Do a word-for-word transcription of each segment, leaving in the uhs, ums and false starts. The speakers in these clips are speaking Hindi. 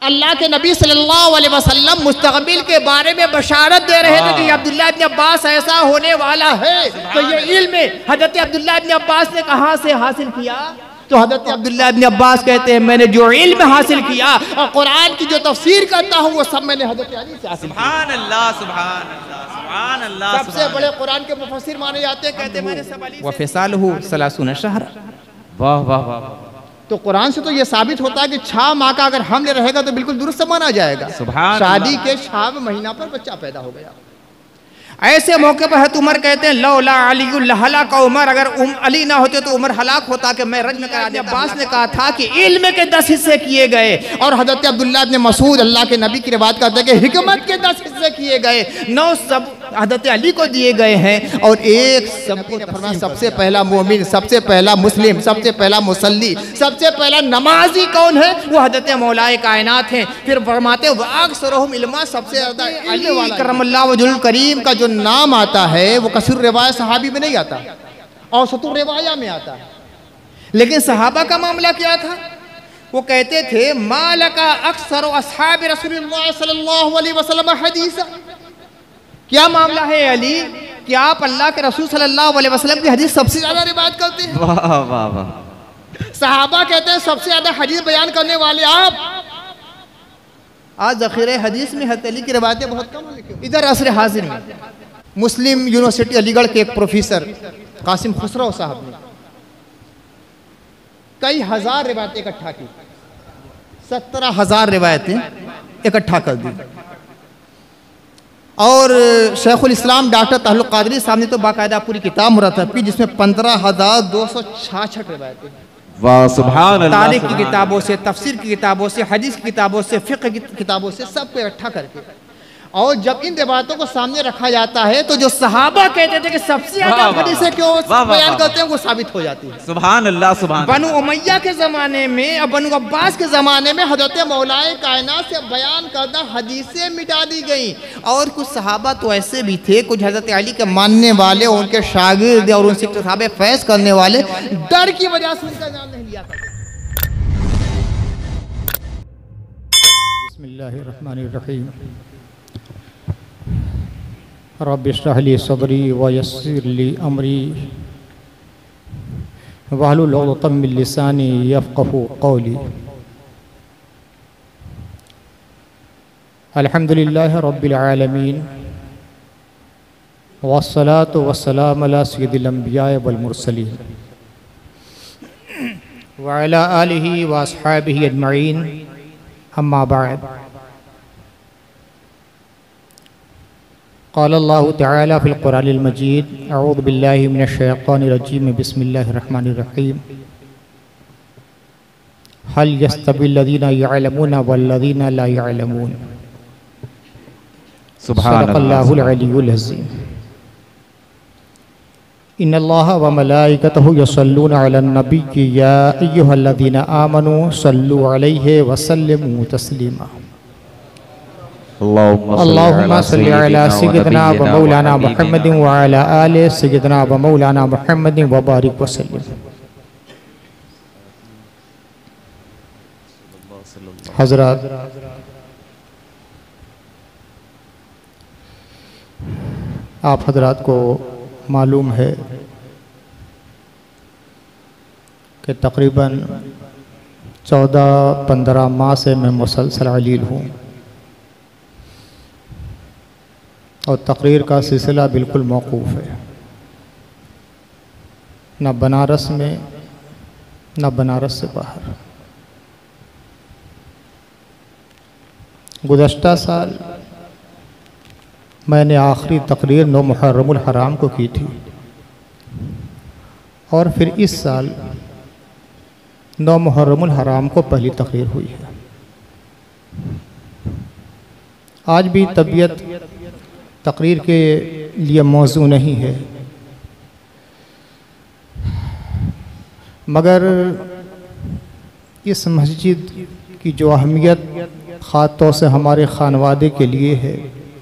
अल्लाह के नबी सल्लल्लाहु अलैहि वसल्लम मुस्तक़बिल के बारे में बशारत दे रहे थे कि अब्दुल्लाह इब्न अब्बास ऐसा होने वाला है। तो ये इल्म हज़रत अब्दुल्लाह इब्न अब्बास ने कहाँ से हासिल किया? तो हज़रत अब्दुल्लाह इब्न अब्बास कहते हैं मैंने जो इल्म हासिल किया और कुरान की जो तफसीर करता हूँ वो सब मैंने हज़रत अली से हासिल किया। सुभान अल्लाह, सुभान अल्लाह, सुभान अल्लाह। सबसे बड़े कुरान के मुफस्सिर माने जाते हैं, कहते हैं मैंने सब अली से। व फ़िसालुहु सलासून शहर। वाह वाह वाह। तो कुरान से तो ये साबित होता है कि छह माह का अगर हमले रहेगा तो बिल्कुल दुरुस्त माना जाएगा। शादी के छह महीना पर बच्चा पैदा हो गया। ऐसे मौके पर हज़रत उमर कहते हैं लौला अली लहला का उमर, अगर उम अली ना होते तो उमर हलाक होता कि मैं रज्म करा दिया। अब्बास ने कहा था कि इल्म के दस हिस्से किए गए और हज़रत अब्दुल्लाह इब्न मसूद अल्लाह के नबी की रिवायत करते हैं कि हिकमत के दस हिस्से किए गए, नौ सब हज़रत अली को दिए गए हैं और एक सबको फरमाया सबसे पहला मोमिन, सबसे पहला मुस्लिम, सबसे पहला मुसल्ली, सबसे पहला नमाजी कौन है? वो हज़रत मौलाए कायनात हैं। फिर फरमाते वाक्सरहुम इल्मा, सबसे ज़्यादा अली करमल्लाहु वजहुल करीम का जो नाम आता है वो कसुर रिवाया सहाबी में नहीं आता और सतुर रिवाया में आता है। लेकिन सहाबा का मामला क्या था? वो कहते थे मालका अक्सर अस्हाब रसूलुल्लाह सल्लल्लाहु अलैहि वसल्लम हदीसा। क्या मामला है अली कि आप अल्लाह के रसूल सल्लल्लाहु अलैहि वसल्लम की हदीस सबसे ज्यादा रिवायत करते हैं? वाह वाह वाह। सहाबा कहते हैं सबसे ज्यादा हदीस बयान करने वाले आप। आज ज़ख़ीरे हदीस में हज़रत अली की रिवायतें बहुत कम है। इधर असर हाजिर में मुस्लिम यूनिवर्सिटी अलीगढ़ के एक प्रोफेसर कासिम खुसरो साहब ने कई हजार रिवायतें इकट्ठा की, सत्रह हजार रिवायतें इकट्ठा कर दी। और शेखुल इस्लाम डॉक्टर तहल्लुक़ क़ादरी साहब ने तो बाकायदा पूरी किताब मुरतब की जिसमें पंद्रह हजार दो सौ छाछठ रिवायतें, वाह सुभान अल्लाह, तारीख की किताबों से, तफसीर की किताबों से, हदीस की किताबों से, फ़िक़्ह की किताबों से सबको इकट्ठा करके। और जब इन रिवायतों को सामने रखा जाता है तो जो सहाबा कहते थे कि सबसे ज्यादा हदीसें क्यों बयान करते हैं वो साबित हो जाती है। सुभान अल्लाह, सुभान। बनु उमैया के ज़माने में और बनु अब्बास के ज़माने में हज़रत मौलाए कायनात से बयान करना हदीसें मिटा दी गई। और कुछ सहाबा तो ऐसे भी थे, कुछ हज़रत अली के मानने वाले, उनके शागिर्द और उनसे किताबें फैज़ करने वाले डर की वजह से उनका नाम नहीं लिया करते। बिस्मिल्लाहिर्रहमानिर्रहीम। रब्बि इश्रह ली सदरी व यस्सिर ली अमरी वहलुल उक़दतम मिन लिसानी यफ़क़हू क़ौली। अल्हम्दुलिल्लाहि रब्बिल आलमीन वस्सलातु वस्सलामु अला सय्यिदिल अंबिया'i वल मुरसलीन व अला आलिहि व अस्हाबिहि अजमईन, अम्मा बअद। क़ाल अल्लाहु तआला फ़िल क़ुरानिल मजीद अऊज़ु बिल्लाहि मिनश शैतानिर रजीम बिस्मिल्लाहिर रहमानिर रहीम। हल यस्तविल लज़ीना यअलमून वल लज़ीना ला यअलमून। सदक़ल्लाहुल अलीयुल अज़ीम। इन्नल्लाहा व मलाइकतहु यसल्लूना अलन नबिय्यि या अय्युहल्लज़ीना आमनू सल्लू अलैहि व सल्लिमू तस्लीमा। अल्लाहुम्मा सल्लि अला सय्यिदिना व मौलाना मुहम्मदिन व अला आलि सय्यिदिना व मौलाना मुहम्मदिन व बारिक व सल्लिम। हज़रात, आप हज़रात को मालूम है कि तकरीबन चौदह पंद्रह माह से मैं मुसलसल अलील हूँ और तकरीर का सिलसिला बिल्कुल मौकूफ़ है। न बनारस में न बनारस से बाहर। गुज़श्ता साल मैंने आखिरी तकरीर नौ मुहर्रमुल हराम को की थी और फिर इस साल नौ मुहर्रमुल हराम को पहली तकरीर हुई है। आज भी तबीयत तकरीर के लिए मौजू नहीं है, मगर इस मस्जिद की जो अहमियत ख़ास तौर से हमारे खानवादे के लिए है,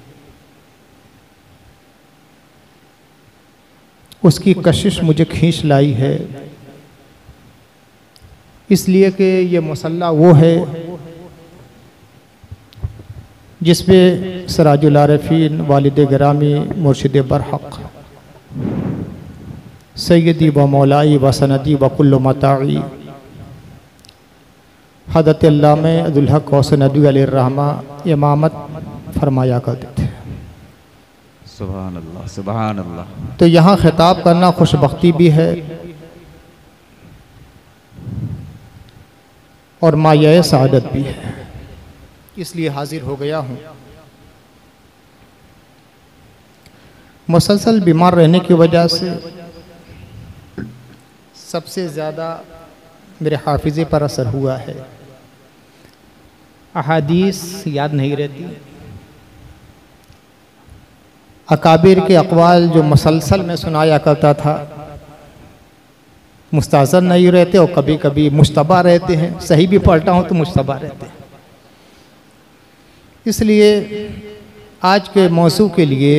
उसकी कशिश मुझे खींच लाई है। इसलिए कि ये मुसल्ला वो है जिस पे सराजुल आरिफीन वालिद गिरामी मुर्शिद बरहक सैयदी व मौलाई व सनदी व कुल्लु मताई हज़रत अल्लामा अब्दुल हक हसन नदवी अलैहिर्रहमा इमामत फरमाया करते थे। सुभान अल्लाह, सुभान अल्लाह। तो यहाँ खिताब करना खुशबख्ती भी है और माया सआदत भी है, इसलिए हाजिर हो गया हूँ। मुसलसल बीमार रहने की वजह से सबसे ज़्यादा मेरे हाफिज़े पर असर हुआ है। अहादीस याद नहीं रहती, अकाबिर के अक़वाल जो मुसलसल में सुनाया करता था मुस्ताज़र नहीं रहते और कभी कभी मुश्तबा रहते हैं, सही भी पलटा हूँ तो मुश्तबा रहते हैं। इसलिए आज के मौजू के लिए,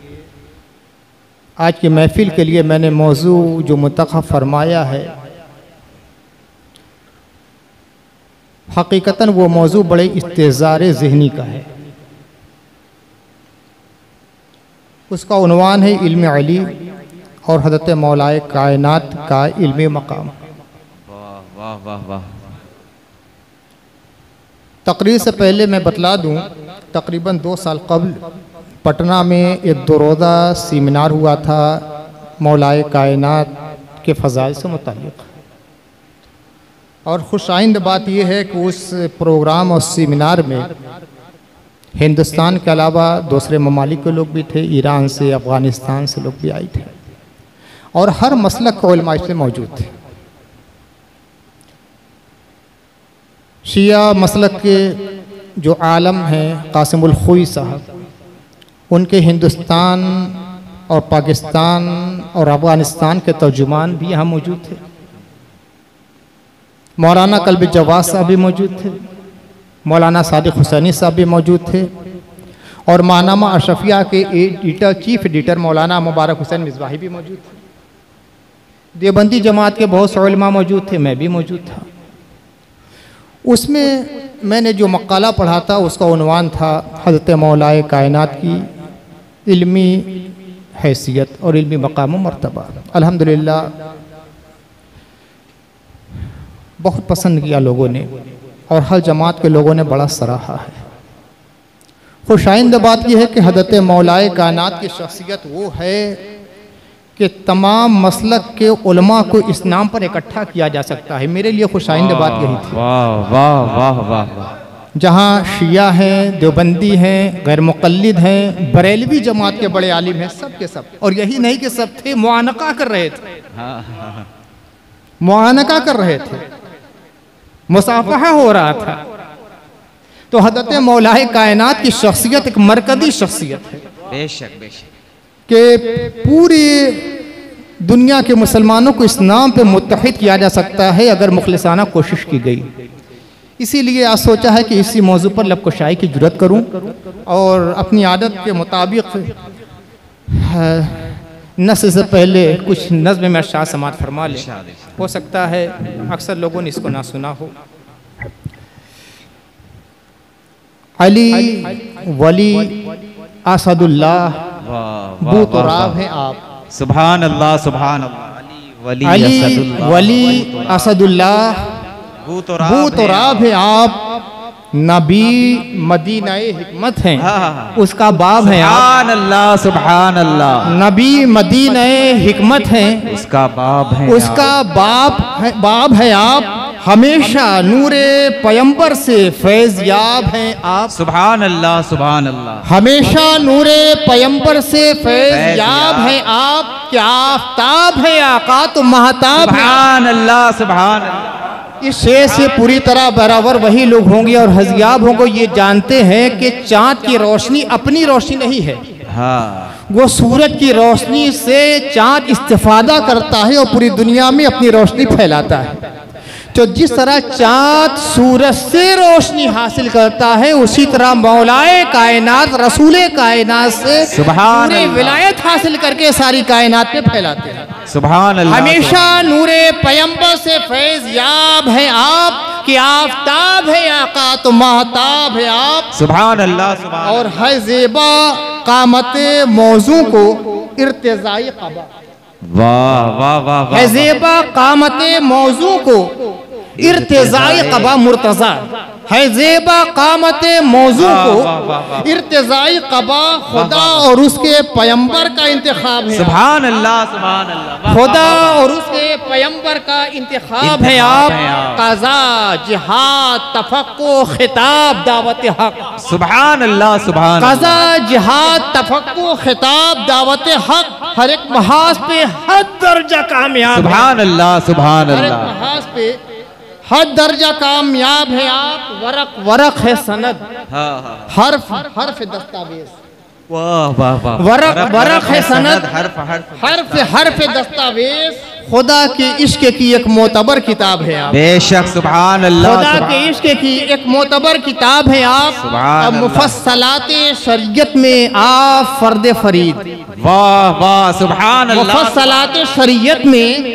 आज की महफ़िल के लिए मैंने मौजू जो मुंतख़ब फरमाया है, हकीकतन वो मौजू बड़े इस्तेज़ार ज़हनी का है। उसका उन्वान है इल्म अली और हज़रत मौलाए कायनात का इल्मी मकाम। वाह वाह वाह वाह। तकरीर से पहले मैं बतला दूं, तकरीबन दो साल कबल पटना में एक दो रोज़ा सेमिनार हुआ था मौलाए कायनात के फ़ज़ाइल से मुताल्लिक़। और खुशाइंद बात यह है कि उस प्रोग्राम और सेमिनार में हिंदुस्तान के अलावा दूसरे ममालिक के लोग भी थे, ईरान से, अफ़गानिस्तान से लोग भी आए थे और हर मसलक के उलमा इसमें मौजूद थे। शिया मसलक के जो आलम हैं कासिमुल खुई साहब, उनके हिंदुस्तान और पाकिस्तान और अफ़गानिस्तान के तर्जुमान भी यहाँ मौजूद थे। मौलाना कल्बी जवाद साहब भी मौजूद थे, मौलाना सादिक हुसैनी साहब भी मौजूद थे और माहनामा अशरफिया के एडिटर, चीफ एडिटर मौलाना मुबारक हुसैन मिसबाही भी मौजूद थे। देवबंदी जमात के बहुत से उलमा मौजूद थे, मैं भी मौजूद था। उसमें मैंने जो मकाला पढ़ा था उसका उन्वान था हज़रत मौलाए कायनात की इल्मी हैसियत और इल्मी मकाम व मर्तबा। अल्हम्दुलिल्लाह बहुत पसंद किया लोगों ने और हर जमात के लोगों ने बड़ा सराहा है। खुशाइंद बात यह है कि हज़रत मौलाए कायनात की शख्सियत वो है कि तमाम मसलक के उलमा को इस नाम पर इकट्ठा किया जा सकता है। मेरे लिए खुशाइंद बात यही थी। वाह वाह वाह वाह। जहाँ शिया हैं, देवबंदी हैं, गैर मुक़ल्लिद हैं, बरेलवी जमात के बड़े आलिम हैं, सब के सब। और यही नहीं कि सब थे, मुआनका कर रहे थे, मुआनका कर रहे थे, मुसाफहा हो रहा था। तो हज़रत मौलाए कायनात की शख्सियत एक मरकज़ी शख्सियत है। बेशक बेशक कि पूरी दुनिया के मुसलमानों को इस नाम पे मुत्तहिद किया जा सकता है अगर मुखलिसाना कोशिश की गई। इसीलिए आज सोचा है कि इसी मौजू पर लबकुशाई की जुरत करूं और अपनी आदत के मुताबिक नस्ल से पहले कुछ नज़्म में अरशाद समात फरमा लें। हो सकता है अक्सर लोगों ने इसको ना सुना हो। अली वली असदुल्लाह बू तुराब हैं आप। सुभान अल्लाह, सुभान अल्लाह। अली वली असदुल्लाह बू तुराब हैं आप। नबी मदीनाए हिकमत हैं, उसका बाब है आप। सुभान अल्लाह, सुभान अल्लाह। नबी मदीनाए हिकमत हैं, उसका बाब है, उसका बाप है, बाब है आप। हमेशा नूरे पैगंबर से फैज़ याब हैं आप। सुभान अल्लाह, सुभान अल्लाह। हमेशा नूरे पैगंबर से फैज़ याब हैं आप। क्या आफ्ताब है आका तो महताब है। सुभान अल्लाह, सुभान अल्लाह। इस शेर से पूरी तरह बराबर वही लोग होंगे और हज़ियाब होंगे ये जानते हैं कि चाँद की रोशनी अपनी रोशनी नहीं है। हाँ, वो सूरज की रोशनी से चाँद इस्तिफादा करता है और पूरी दुनिया में अपनी रोशनी फैलाता है। तो जिस तरह चाँद सूरज से रोशनी हासिल करता है, उसी तरह मौलाए कायनात रसूले कायनात से सुभान नूरे अल्लाह। विलायत हासिल करके सारी कायनात में फैलाते हैं। सुभान अल्लाह। हमेशा नूरे पैगंबर से फैज याब है आप कि आफताब है आका तो महताब है आप। सुभान अल्लाह। सुभान और है ज़ेबा कामत मौजू को इर्तिज़ाई क़बा। वाह वाह वाह वाह। है ज़ेबा कामत मौजू को इर्तिज़ाई क़बा मुर्तज़ा। है ज़ेबा कामत मौजू को इर्तिज़ाई क़बा खुदा और उसके पैगंबर का इंतखाब है। सुभान अल्लाह। सुभान अल्लाह। खुदा और उसके पैगंबर का इंतखाब है आप। क़ज़ा जिहाद तफक्को खिताब दावत हक। सुभान अल्लाह। सुभान क़ज़ा जिहाद तफक्को खिताब दावत हक। हर एक महाज पे हर दर्जा कामयाब। सुभान अल्लाह। सुभान हर एक अल्लाह। महाज पे हर दर्जा कामयाब है आप। वरक वरक है सनद। हाँ हाँ। हर्फ हर्फ दस्तावेज। वाह वाह वाह। वरक वरक है सनद। हर्फ हर्फ हर्फ हर्फ दस्तावेज। खुदा के इश्क की एक मोतबर किताब है आप। बेशक। सुभान अल्लाह। खुदा के इश्क की एक मोतबर किताब है आप। सुभान अब अल्लाह। मुफस्सलाते शरीयत में आप फर्द फरीद। वाह वाह। सुभान अल्लाह। मुफस्सलाते शरीयत में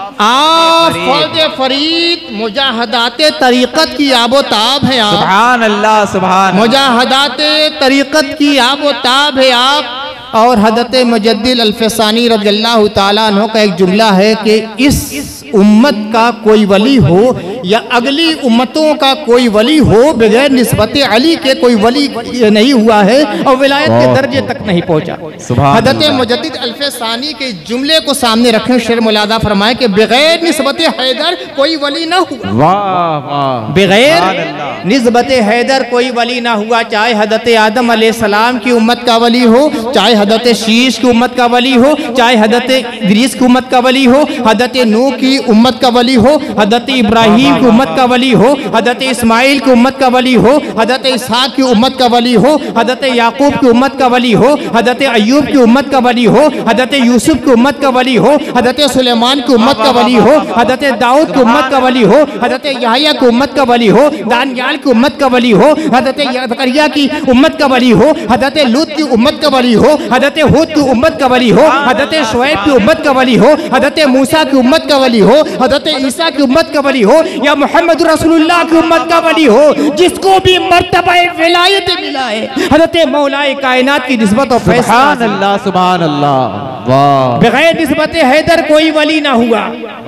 आप फर्द फरीद। मुजाहदाते तरीक़त की आबोताब है आप। सुभान अल्लाह। सुभान। मुजाहदाते तरीक़त की आबोताब है आप। और हज़रत मुजद्दिद अल्फ़सानी रज़ियल्लाहु ताला अन्हु का एक जुमला है कि इस उम्मत का कोई वली हो या अगली उम्मतों का कोई वली हो, बगैर निस्बत अली के कोई वली नहीं हुआ है और विलायत के दर्जे तक नहीं पहुंचा। हज़रत मुजद्दिद अल्फ़सानी के जुमले को सामने रखें, शेर मुलादा फरमाए कि बगैर निस्बत हैदर कोई वली ना हुआ। वाह वाह। बगैर निस्बत हैदर कोई वली ना हुआ, चाहे हज़रत आदम अलैहिस्सलाम की उम्मत का वली हो, चाहे हज़रत शीश की उम्मत का वली हो, चाहे हज़रत इदरीस की उम्मत का वली हो, हज़रत नूह की उम्मत का वली हो, हज़रत इब्राहीम की उम्मत का वली हो, हज़रत इस्माइल की उम्मत का वली हो, हज़रत इसहाक की उम्मत का वली हो, हज़रत याकूब की उम्मत का वली हो, हज़रत अय्यूब की उम्मत का वली हो, हज़रत यूसुफ की उम्मत का वली हो, हज़रत सुलेमान की उम्मत का वली हो, हज़रत दाऊद की उम्मत का वली हो, हज़रत यहया की उम्मत का वली हो, दानियाल की उम्मत का वली हो, हज़रत ज़करिया की उम्मत का वली हो, हज़रत लूत की उम्मत का वली हो, हज़रत हूद की उम्मत का वली हो, हज़रत शुएब की उम्मत का वली हो, हज़रत मूसा की उम्मत का वली हो, हज़रत ईसा की उम्मत का वली हो, या मोहम्मद रसूलुल्लाह की उम्मत का वली हो, जिसको भी मर्तबा विलायत मिला है हज़रत मौलाए कायनात की निस्बत और फैसला। सुभान अल्लाह। सुभान अल्लाह। वाह। बगैर निस्बत हैदर कोई वली ना हुआ।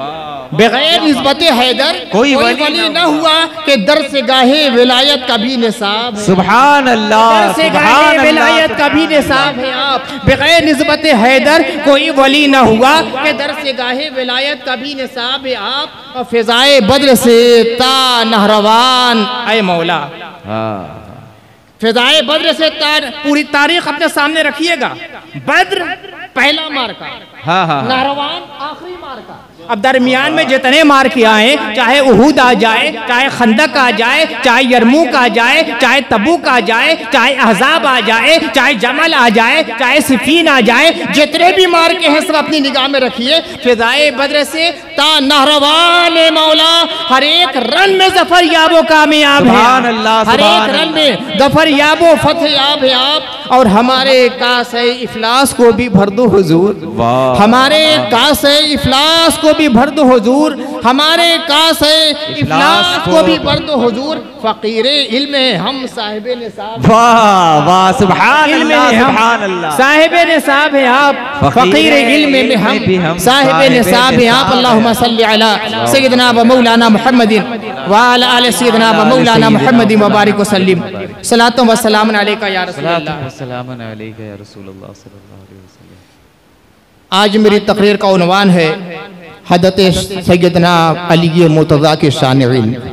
बगैर निस्बत हैदर कोई कोई वली वली ना ना हुआ कि दर से गाहे विलायत का भी निसाब है। सुभान अल्लाह। दर से गाहे सुभान विलायत अल्लाह। का भी निसाब है आप। बगैर निस्बत हैदर कोई वली ना हुआ कि दर से गाहे विलायत का भी निसाब है आप। और फिजाए बद्र से ता नहरवान ऐ मौला। हाँ। फिजाए बद्र से तार पूरी तारीख अपने सामने रखिएगा। बद्र पहला मार्का, हाँ हाँ। नहरवान आखिरी मार्का। अब दरमियान में जितने मार किया है, चाहे उहूद आ जाए, चाहे खंदक आ जाए, चाहे यरमूक आ जाए, चाहे तबूक आ जाए, चाहे अहजाब आ जाए, चाहे जमल आ जाए, चाहे सिफीन आ जाए, जितने भी मार के हैं सब अपनी निगाह में रखिए। फिजाए बद्र से ता नहरवान मौला, हर एक रन में जफर याबो कामयाब है। सुभान अल्लाह। हर सुभान एक रन अल्लाह। में जफर याबो फतह याब है आप। और हमारे कासे इफलास को भी भर दो हुजूर। वाह। हमारे कासे इफलास को भी भर दो हुजूर। हमारे कासे इफलास को भी भर दो हुजूर। फकीरे इल्म हम साहिबे निसाब। वाह वाह। सुभान इल्म अल्लाह। में हम सुभान अल्लाह। साहिबे निसाब है आप। फकीर इल्म में हम साहिबे निसाब है आप। अल्लाहुम्मा सल्ली अला सय्यिदना व मौलाना मुहम्मदिन व अला आलि सय्यिदना व मौलाना मुहम्मदिन व बारिक व सल्लिम। सलातो व सलाम अलैका या रसूलल्लाह। सलामुन अलैका या रसूलल्लाह सल्लल्लाहु अलैहि वसल्लम। आज मेरी तकरीर का उन्वान है हज़रत सैयदना अली मुर्तज़ा के शान इल्म।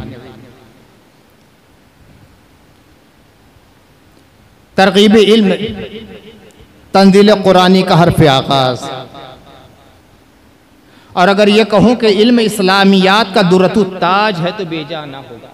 तरग़ीब इल्म तंज़ील कुरानी का हर्फ आगाज़। और अगर ये कहूँ कि इल्म इस्लामियात का दुर्रतु ताज है तो बेजा ना होगा।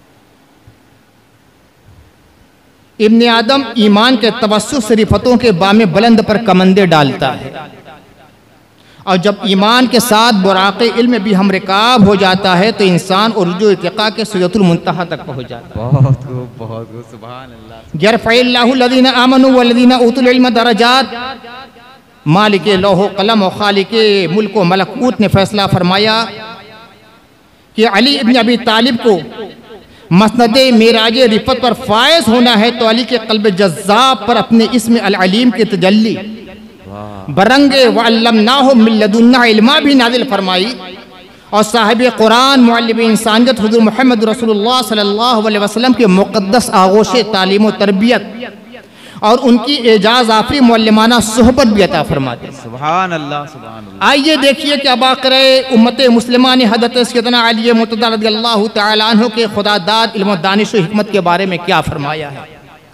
इब्ने आदम ईमान के तवस्सुस सिफतों के बामे बुलंद पर कमंदे डालता है और जब ईमान के साथ बुराक़े इल्म भी हम रिकाब हो जाता है तो इंसान उर्जू इत्तिक़ा के सिदरतुल मुंतहा तक पहुँच जाता है। बहुत खूब, बहुत खूब, सुभान अल्लाह। यरफ़इल्लाहु लज़ीना आमनू वल्लज़ीना ऊतुल इल्म दरजात। मालिक लौह कलम और खालिक मुल्क व मलकूत ने फैसला फरमाया कि अली इब्न अबी तालिब को मसनद मेराज रिफत पर फायज होना है तो अली के क़ल्ब जज़्ज़ाब पर अपने इस्म अल अलीम के तजल्ली बरंगे व अल्लमनाहु मिन लदुन्ना इल्मा भी नाजिल फरमाई और साहिब कुरान मुअल्लिम इंसानियत हुज़ूर मुहम्मद रसूलुल्लाह सल्लल्लाहु अलैहि वसल्लम के मुक़द्दस आगोश तालीम व तरबियत और उनकी एजाज़ आफरी मुअल्लिमाना सोहबत भी अता फरमाते। सुभान अल्लाह, सुभान अल्लाह। आइए देखिए कि अबाक़रे उम्मत मुस्लिमा ने हज़रत सैयदना अली मुर्तज़ा रज़ियल्लाहु तआला अन्हु के खुदादाद इल्म दानिश व हिकमत के बारे में क्या फरमाया है।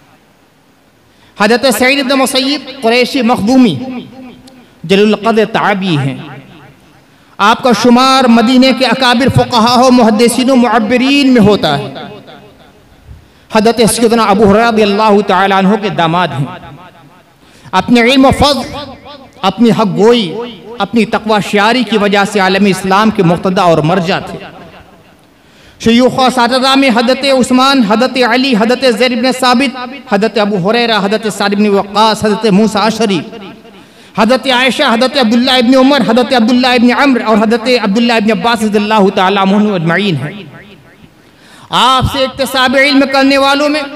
हज़रत सईद इब्न मुसय्यब कुरैशी मखदूमी जलील क़द्र ताबी हैं। आपका शुमार मदीने के अकाबिर फ़ुक़हा व मुहद्दिसीन व मुअब्बिरीन में होता है। हज़रत सैयदना अबू हुरैरा रज़ियल्लाहु तआला अन्हु के दामाद हैं। अपने इल्म व फ़ज़्ल, अपनी हक़ गोई, अपनी तक़वा शियारी की वजह से आलम इस्लाम के मुक़्तदा और मर्जा थे। शयूख़ व असातिज़ा में हज़रत उस्मान, हज़रत अली, हज़रत ज़ैद इब्न साबित, हज़रत अबू हुरैरा, हज़रत साद इब्न वक़्क़ास, हज़रत मूसा अशरी, हज़रत आयशा, हज़रत अब्दुल्लाह इब्न उमर, हज़रत अब्दुल्लाह इब्न अम्र और हज़रत अब्दुल्लाह इब्न अब्बास रज़ियल्लाहु तआला अन्हुम अजमईन हैं। आपसे इक्तिसाब इल्म करने वालों में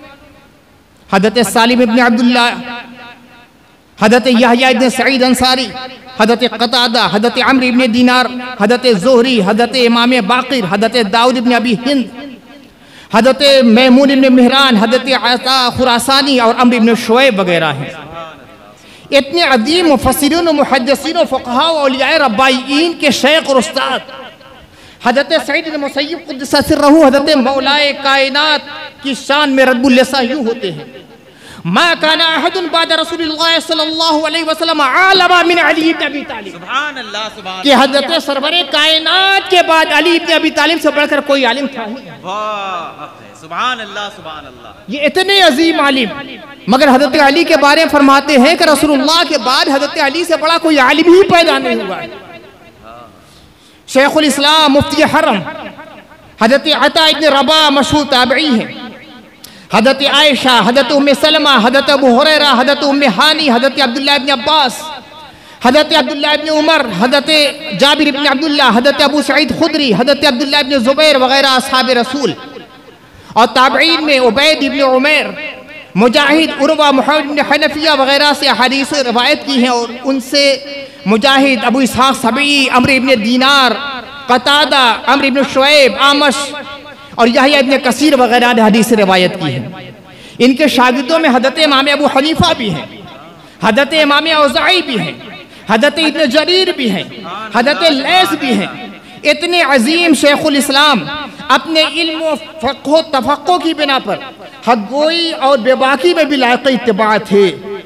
हज़रत सालिम इब्न अब्दुल्लाह, हज़रत यहया इब्न सईद अंसारी, हज़रत क़तादा, हज़रत अम्र इब्न दीनार, हज़रत ज़ुहरी, हज़रत इमाम बाक़िर, हज़रत दाऊद इब्न अबी हिंद, हज़रत मैमून इब्न मेहरान, हज़रत अता खुरासानी और अम्र इब्न शुएब वगैरह हैं। इतने अजीम मुफस्सिरीन व मुहद्दिसीन व फ़ुक़हा व औलियाए रब्बाइयीन के शेख और उस्ताद हज़रत सईद इब्न मुसय्यब क़ुद्दस सिर्रहू हज़रत मौलाए कायनात की शान में रद्बुल लिसा यूँ होते हैं, मा काना अहदुन बाद रसूलिल्लाह सल्लल्लाहु अलैहि वसल्लम आलमा मिन अली इब्न अबी तालिब। सुभान अल्लाह, सुभान कि हज़रत सरवरे कायनात के बाद अली इब्न अबी तालिब से बढ़कर कोई आलिम था ही नहीं। वाह, सुभान अल्लाह, सुभान अल्लाह। ये इतने अजीम आलिम, मगर हज़रत अली के बारे में फरमाते हैं कि रसूलुल्लाह के बाद हज़रत अली से बड़ा कोई आलिम ही पैदा नहीं हुआ है। शेखुल इस्लाम मुफ्ती हरम हज़रत अता इब्न रबा मशहूर ताबई हैं। हज़रत आयशा, हज़रत उम्मे सलमा, हज़रत अबू हुरैरा, हज़रत उम्मे हानी, हज़रत अब्दुल्लाह इब्न अब्बास, हज़रत अब्दुल्लाह इब्न उमर, हज़रत जाबिर इब्न अब्दुल्लाह, हज़रत अबू सईद खुदरी, हज़रत अब्दुल्लाह इब्न ज़ुबैर वगैरह असहाब रसूल और ताबईन में उबैद इब्न उमैर, मुजाहिद, उर्वा, मुहम्मद इब्न हनफिया वगैरह से हदीस रवायत की हैं और उनसे मुजाहिद, अबू इसहाक़ सबई, अम्र इब्न दीनार, क़तादा, अम्र इब्न शुएब, आमश और यहया इब्न कसीर वगैरह ने हदीस रवायत की है। इनके शागिर्दों में हज़रत इमाम अबू हनीफा भी हैं, हज़रत इमाम औज़ाई भी हैं, हज़रत इब्न जरीर भी हैं, हज़रत लैस भी हैं। इतने अजीम शेखुल इस्लाम अपने इल्म फ़क़्ह तफ़क़्क़ुह की बिना पर हक़ गोई और बेबाकी में भी लायक़ इत्तिबा थे।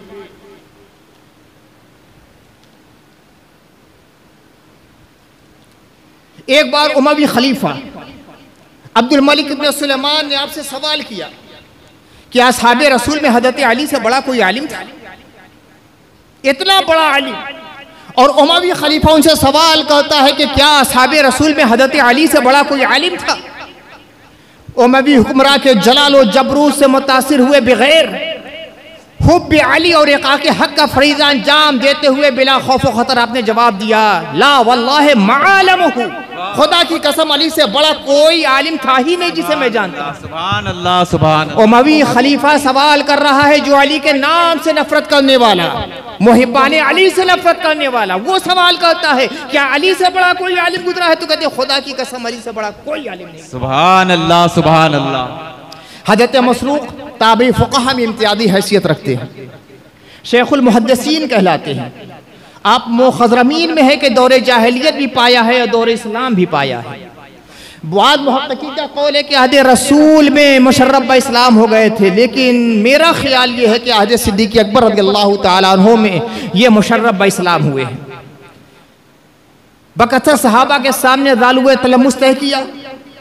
एक बार उमवी खलीफा अब्दुल मलिक इब्न सुलेमान ने आपसे सवाल किया कि असहाबे रसूल में हज़रत अली से बड़ा कोई आलिम था? इतना बड़ा आलिम, और उमवी खलीफा उनसे सवाल करता है कि क्या असहाबे रसूल में हज़रत अली से बड़ा कोई आलिम था? उमवी हुक्मरान के जलाल और जबरूत से मुतासिर हुए बगैर हुब्ब अली और इक़ाक़े हक़ का फरीज़ा अंजाम देते हुए बिला खौफ व खतर आपने जवाब दिया, ला वल्लाहि मालमहु, खुदा की कसम अली से बड़ा कोई आलिम था ही नहीं जिसे मैं जानता। सुभान अल्लाह, सुभान अल्लाह। उमवी खलीफा सवाल कर रहा है जो अली के नाम से नफरत करने वाला, मुहिब्बाने अली से नफरत करने वाला, वो सवाल करता है क्या अली से बड़ा कोई आलिम गुजरा है? तो कहते खुदा की कसम अली से बड़ा कोई आलिम नहीं। सुभान अल्लाह, सुभान अल्लाह। हज़रत मसरूक़ ताबी फ़ुक़हा में इम्तियाज़ी हैसियत रखते हैं, शेखुल मुहद्दिसीन कहलाते हैं। आप मुख़ज़रमीन में है कि दौरे जाहिलियत भी पाया है और दौरे इस्लाम भी पाया है। बाद मुहक़्क़ीक़ीन का कौल है कि अहद रसूल में मुशर्रफ ब इस्लाम हो गए थे, लेकिन मेरा ख्याल ये है कि अहद सिद्दीक़ अकबर रज़ियल्लाहु तआला अन्हु में ये मुशर्रफ ब इस्लाम हुए हैं। बकसर सहाबा के सामने ज़ालुए तलम्मुस तय किया,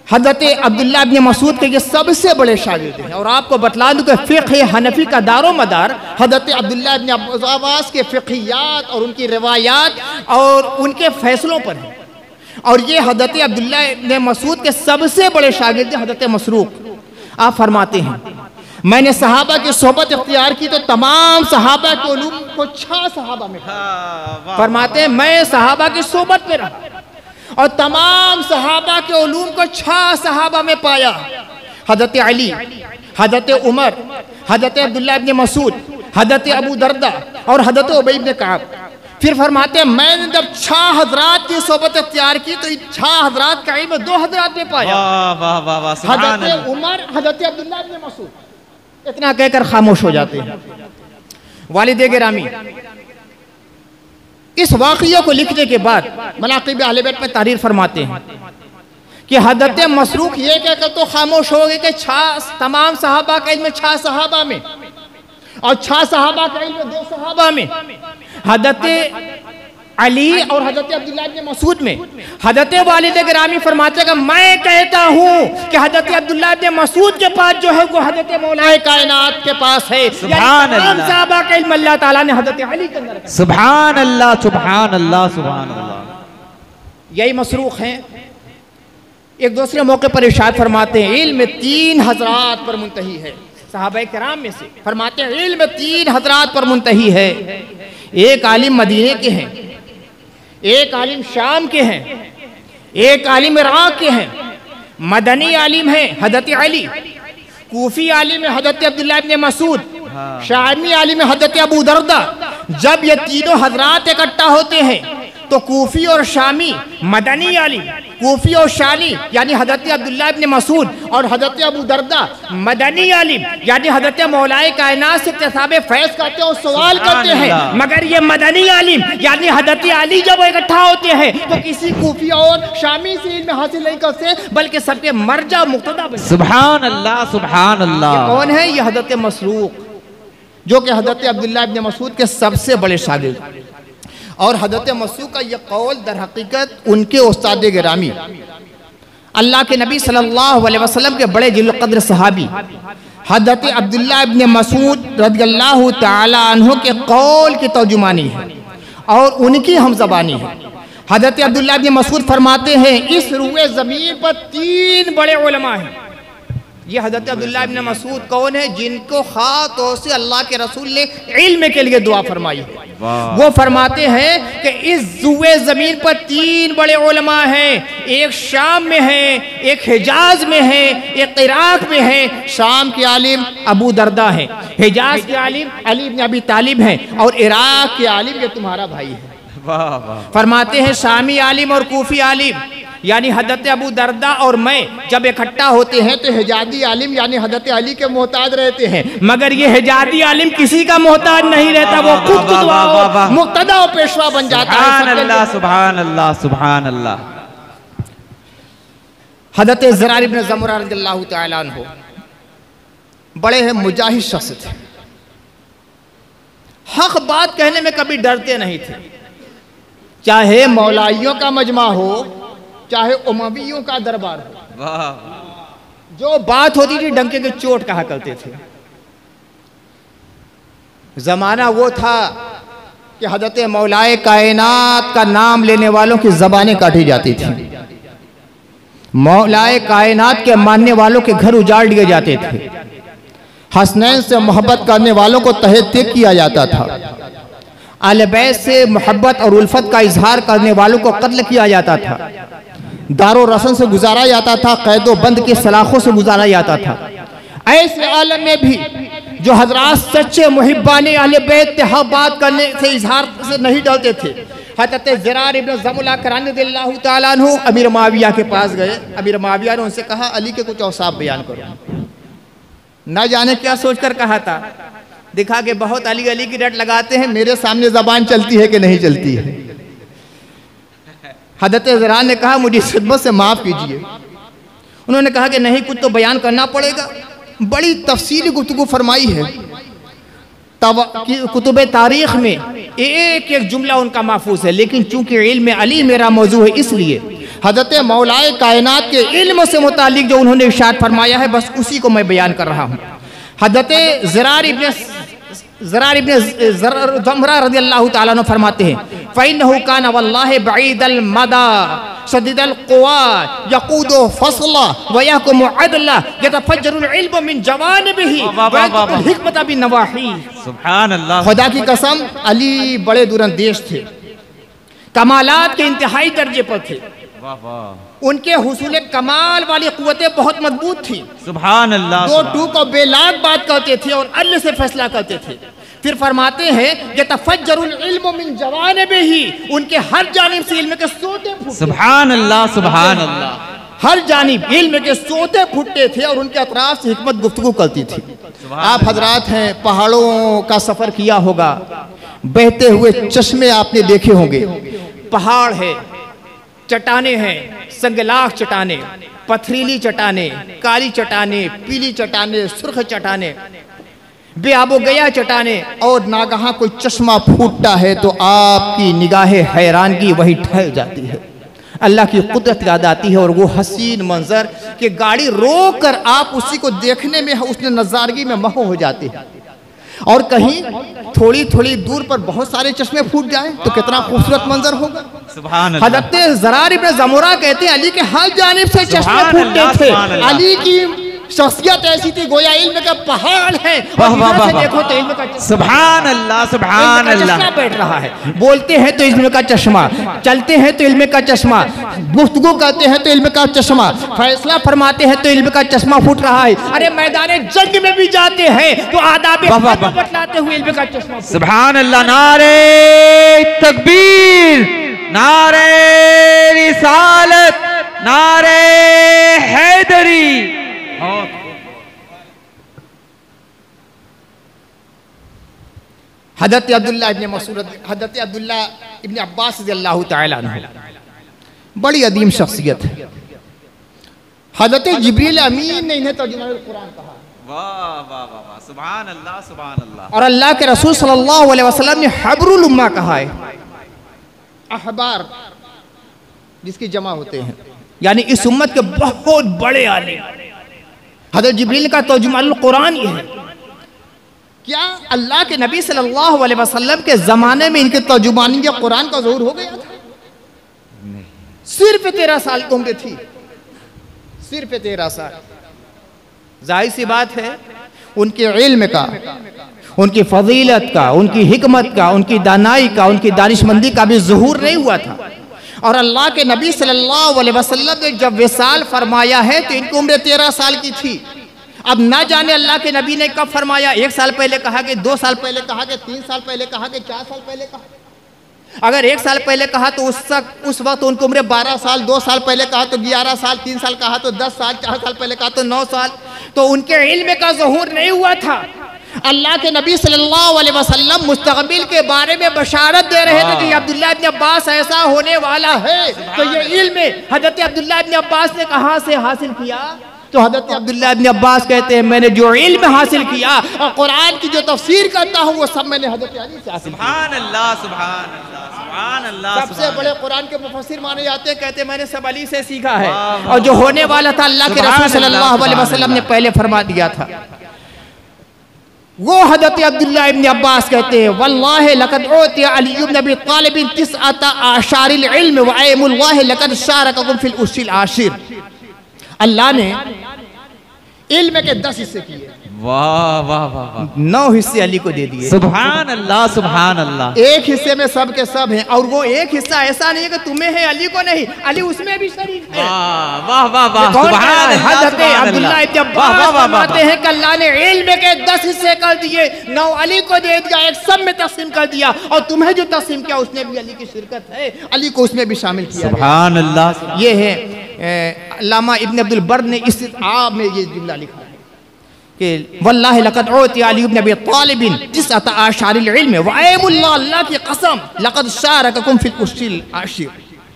हज़रत अब्दुल्ला इब्न मसूद के ये सबसे बड़े शागिर्द हैं। और आपको बतला दूँ कि फ़िक़्ह हनफी का दारो मदार हज़रत अब्दुल्ला इब्न अब्बास के फ़िक़हियात और उनकी रिवायात और उनके फ़ैसलों पर है। और ये हज़रत अब्दुल्ला इब्न मसूद के सबसे बड़े शागिर्द हज़रत मसरूक़। आप फरमाते हैं मैंने सहाबा की सोबत इख्तियार की तो तमाम सहाबा के उलूम को छह सहाबा में पाया। फरमाते हैं मैं सहाबा की सोबत में रहा और तमाम सहाबा के उलूम को छह सहाबा में पाया। हज़रत अली, हज़रत उमर, हज़रत अब्दुल्ला इब्न मसूद, हज़रत अबू दरदा और हज़रत उबई इब्न कअब। फिर फरमाते हैं मैंने जब छह हजरात की सोबत इख्तियार की तो छह हजरात का इल्म दो हजरात में पाया। हज़रत उमर, हज़रत अब्दुल्ला इब्न मसूद। इतना कहकर खामोश हो जाते हैं। वालिद गिरामी इस वाक़िया को लिखने के बाद मनाक़िब अहले बैत में तारीर फरमाते हैं कि हज़रत मसरूक़ ये कहकर तो खामोश हो गए कि छह तमाम सहाबा का इल्म छह सहाबा में और छह सहाबा का इल्म दो सहाबा में। हज़रत अली और हज़रत अब्दुल्ला इब्न मसूद में। हज़रत वालिद गिरामी फरमाते हैं मैं कहता हूँ कि हज़रत अब्दुल्ला इब्न मसूद के पास जो है वो हज़रत मौलाए कायनात के पास है। सुभान अल्लाह। सहाबा का इल्म अल्लाह ताला ने हज़रत अली के अंदर। सुभान अल्लाह, सुभान अल्लाह, सुभान अल्लाह। यही मसरूक़ हैं। एक दूसरे मौके पर इरशाद फरमाते हैं इल्म तीन हजरात पर मुंतही है। सहाबा किराम में से फरमाते हैं इल्म तीन हजरात पर मुंतही है। एक आलिम मदीने के हैं, एक आलिम शाम के हैं, एक आलिम इराक के हैं। मदनी आलिम है हज़रत अली, कूफी आलिम है हज़रत अब्दुल्ला इब्न मसूद, शामी आलिम है हज़रत अबू दरदा। जब ये तीनों हजरात इकट्ठा होते हैं तो कूफी और शामी, मदनी आलिम, कूफी और शामी यानी हज़रत अब्दुल्ला इब्न मसूद और हज़रत अबू दरदा, मदनी आलिम यानी हज़रत मौलाए कायनात से इक्तिसाब फैज़ करते हैं और सवाल करते हैं। मगर ये मदनी आलिम यानी हज़रत अली जब इकट्ठा होते हैं तो किसी कूफी और शामी से इल्म हासिल नहीं करते बल्कि सबके मर्जा मुक्तदा बनते हैं। सुभान अल्लाह, सुभान अल्लाह। कौन है ये? हज़रत मसरूक़ जो कि हज़रत अब्दुल्ला इब्न मसूद के सबसे बड़े शागिर्द। और हज़रत मसरूक़ का यह कौल दर हकीकत उनके उस्ताद गिरामी अल्लाह के नबी सल्लल्लाहु अलैहि वसल्लम के बड़े जिल क़द्र सहाबी हज़रत अब्दुल्ला इब्न मसूद रज़ियल्लाहु ताला अन्हु के कौल की तर्जुमानी है और उनकी हमज़बानी है। हज़रत अब्दुल्ला इब्न मसूद फरमाते हैं इस रुए ज़मीन पर तीन बड़े उलमा हैं। ये हज़रत अब्दुल्ला इब्न मसूद कौन है? जिनको ख़ास तौर से अल्लाह के रसूल ने इल्म के लिए दुआ फरमाई है। वो फरमाते हैं कि इस जुए ज़मीन पर तीन बड़े उलमा हैं। एक शाम में है, एक हिजाज में है, एक इराक में है। शाम के आलिम अबू दरदा है, हिजाज के आलिम अली इब्न अबी तालिब हैं और इराक के आलिम ये तुम्हारा भाई है। वाह वाह। फरमाते हैं शामी आलिम और कूफी आलिम यानी हज़रत अबू दरदा और मैं जब इकट्ठा होते हैं तो हिजादी आलिम यानी हज़रत अली के मोहताज रहते हैं। मगर ये हिजादी आलिम किसी का मोहताज नहीं रहता, वो खुद खुद मुक्तदा और पेशवा बन जाता है। सुभान अल्लाह, सुभान अल्लाह, सुभान अल्लाह। हज़रत ज़रार इब्न ज़मुरा रज़ियल्लाहु ताला अन्हु बड़े हैं मुजाहिद शख्स थे। हक बात कहने में कभी डरते नहीं थे, चाहे मौलाइयों का मजमा हो चाहे उमवियों का दरबार हो। वाह। जो बात होती थी डंके के चोट कहा करते थे। जमाना वो था कि हज़रत मौलाए कायनात का नाम लेने वालों की ज़बानें काटी जाती थी, मौलाए कायनात के मानने वालों के घर उजाड़ दिए जाते थे, हसनैन से मोहब्बत करने वालों को तहे तेग किया जाता था, आले बैत से मोहब्बत और उल्फत का इजहार करने वालों को कत्ल किया जाता था, दारो रसन से गुजारा जाता था, कैदो बंद की सलाखों से गुजारा जाता था। ऐसे आलम में भी जो हजरात सच्चे मुहिब्बाने आले बैत थे, हक बात करने से इजहार से नहीं डरते थे। हज़रत ज़रार इब्न ज़मुला रज़ियल्लाहु ताला अन्हु अमीर मुआविया के पास गए। अमीर मुआविया ने उनसे कहा अली के कुछ औसाफ बयान करो। न जाने क्या सोचकर कहा था, दिखा के बहुत अली अली की रट लगाते हैं, मेरे सामने जबान चलती है कि नहीं चलती है। हज़रत ज़रार ने कहा मुझे खिदमत से माफ़ कीजिए। उन्होंने कहा कि नहीं, कुछ तो बयान करना पड़ेगा। बड़ी तफसीली गुफ्तगू फरमाई है। कुतुब तारीख़ में एक एक जुमला उनका महफूज है, लेकिन चूंकि इल्म अली मेरा मौजू है इसलिए हज़रत मौलाए कायनात के इल्म से मुतालिक जो उन्होंने इरशाद फरमाया है, बस उसी को मैं बयान कर रहा हूँ। हज़रत ज़रार इब्न ज़रार इब्न ज़मरा रज़ियल्लाहु तआला अन्हु फरमाते हैं, फ़इन्नहु काना वल्लाहि बईदल मदा शदीदल क़ुवा यक़ूदु फ़स्ला व यहकुमु अदला यतफ़ज्जरुल इल्मु मिन जवानिबिही व यक़ुल हिकमत बिन नवाही। सुभान अल्लाह। खुदा की कसम, अली बड़े दूरंदेश थे, कमालात के इंतहाई दर्जे पर थे। वाह वाह। उनके हुसूल कमाल वाली कुव्वतें बहुत मजबूत थी। सुभान अल्लाह। दो टूक और बेलाग बात करते थे और अल्लाह से फैसला करते थे। फिर फरमाते हैं कि तफज्जरुल इल्मु मिन जवानिबिही, उनके हर जानिब से इल्म के सोते फूटते। सुभान अल्लाह सुभान अल्लाह। हर जानिब इल्म के सोते फूटते थे और उनके अतराफ से हिकमत गुफ्तगू करती थी। आप हजरात हैं, पहाड़ों का सफर किया होगा, बहते हुए चश्मे आपने देखे होंगे। पहाड़ है, चट्टाने हैं, संगलाख चट्टाने, पथरीली चट्टाने, काली चट्टाने, पीली चट्टाने, सुर्ख चट्टाने, बेआबो गया चट्टाने, और नागहां कोई चश्मा फूटता है तो आपकी निगाहें हैरानगी वही ठहर जाती है। अल्लाह की कुदरत याद आती है और वो हसीन मंजर कि गाड़ी रोक कर आप उसी को देखने में, उसने नजारगी में महो हो जाते हैं। और कहीं थोड़ी थोड़ी दूर पर बहुत सारे चश्मे फूट जाएं तो कितना खूबसूरत मंजर होगा। सुभान अल्लाह। हज़रत ज़रार इब्न ज़मुरा कहते हैं, अली के हर जानिब से चश्मे फूटते थे। अली की शख्सियत ऐसी थी गोया इल्म का पहाड़ है, और इधर से देखो तो इल्म का सुभान अल्लाह सुभान अल्लाह बैठ रहा है। बोलते हैं तो इल्म का चश्मा, चलते हैं तो इल्म का चश्मा, गुफ्तगू करते हैं तो इल्म का चश्मा, फैसला फरमाते हैं तो इल्म का चश्मा फूट रहा है। अरे मैदान जंग में भी जाते हैं तो आदाब बतलाते हुए इल्म का चश्मा। सुभान अल्लाह। नारे तकबीर, नारे रिसालत, नारे हैदरी। हज़रत अब्दुल्लाह इब्न मसूद, हज़रत अब्दुल्लाह इब्न अब्बास रज़ियल्लाहु तआला अन्हु बड़ी अदीम शख्सियत है। हज़रत जिब्रील अमीन ने इन्हें तर्जुमान कुरान कहा। वाह वाह वाह। सुभान अल्लाह सुभान अल्लाह। और अल्लाह के रसूल सल्लल्लाहु अलैहि वसल्लम ने हब्रुल उम्मा कहा है। अहबार जिसकी जमा होते हैं, यानी इस उम्मत के बहुत बड़े आलिम। हज़रत जिब्रील का तर्जुमान कुरान ये है। क्या अल्लाह के नबी सल्लल्लाहु अलैहि वसल्लम के ज़माने में इनके तर्जुमानी कुरान का ज़हूर हो गया था? सिर्फ तेरह साल की उम्र थी, सिर्फ तेरह साल। जाहिर सी बात है उनके इल्म का, उनकी फजीलत का, उनकी हिकमत का, उनकी दानाई का, उनकी दानिशमंदी का भी ज़हूर नहीं हुआ था। और अल्लाह के नबी सल्लल्लाहु अलैहि वसल्लम ने जब विसाल फरमाया है तो इनकी उम्र तेरह साल की थी। अब ना जाने अल्लाह के नबी ने कब फरमाया, एक साल पहले कहा कि दो साल पहले कहा कि तीन साल पहले कहा कि चार साल पहले कहा। अगर एक साल पहले कहा तो उस वक्त उस वक्त उनकी उम्र बारह साल, दो साल पहले कहा तो ग्यारह साल, तीन साल कहा तो दस साल, चार साल पहले कहा तो नौ साल। तो उनके इल्म का ज़हूर नहीं हुआ था। अल्लाह के नबी सल्लल्लाहु अलैहि वसल्लम मुस्तक़बिल के बारे में बशारत दे रहे थे कि अब्दुल्लाह इब्न अब्बास ऐसा होने वाला है। तो ये इल्म हज़रत अब्दुल्लाह इब्न अब्बास ने कहाँ से हासिल किया? तो हज़रत अब्दुल्लाह इब्न अब्बास कहते हैं, मैंने जो इल्म हासिल किया और कुरान की जो तफसीर करता हूँ वो सब मैंने हज़रत अली से हासिल किया। सुभान अल्लाह सुभान अल्लाह सुभान अल्लाह। सबसे बड़े कुरान के मुफस्सिर माने जाते हैं, कहते हैं मैंने सब अली से सीखा है। और जो होने वाला था अल्लाह के रसूल सल्लल्लाहु अलैहि वसल्लम ने पहले फरमा दिया था। वो हज़रत अब्दुल्लाह इब्न अब्बास कहते हैं, वल्लाहि लक़द उतिया अली इब्न अबी तालिब तिसअता आशारिल इल्म व अयमुल्लाहि लक़द शारककुम फिल उसिल आशिर। अल्लाह ने इल्म के दस हिस्से किए, वाह वाह वाह। नौ हिस्से अली को दे दिए। सुभान अल्लाह सुभान अल्लाह। एक हिस्से में सब के सब हैं, और वो एक हिस्सा ऐसा नहीं है कि तुम्हें है अली को नहीं, अली उसमें भी शरीक है। वाह वाह वाह। सुभान अल्लाह। हज़रत अब्दुल्लाह इब्न अब्बास फरमाते हैं कि अल्लाह ने इल्म के दस हिस्से कर दिए, नौ अली को दे दिया, एक सब में तकसीम कर दिया, और तुम्हें जो तकसीम किया उसमें भी अली की शिरकत है, अली को उसमें भी शामिल किया। सुभान अल्लाह। ये है अल्लामा इब्न अब्दुल बर ने इस आप में ये जुमला लिखा है कि वल्लाहि लक़द उतिया अली इब्न अबी तालिब तिसअता आशारिल इल्म व अयमुल्लाह, अल्लाह की कसम, लक़द शारककुम फिल उसिल आशिर।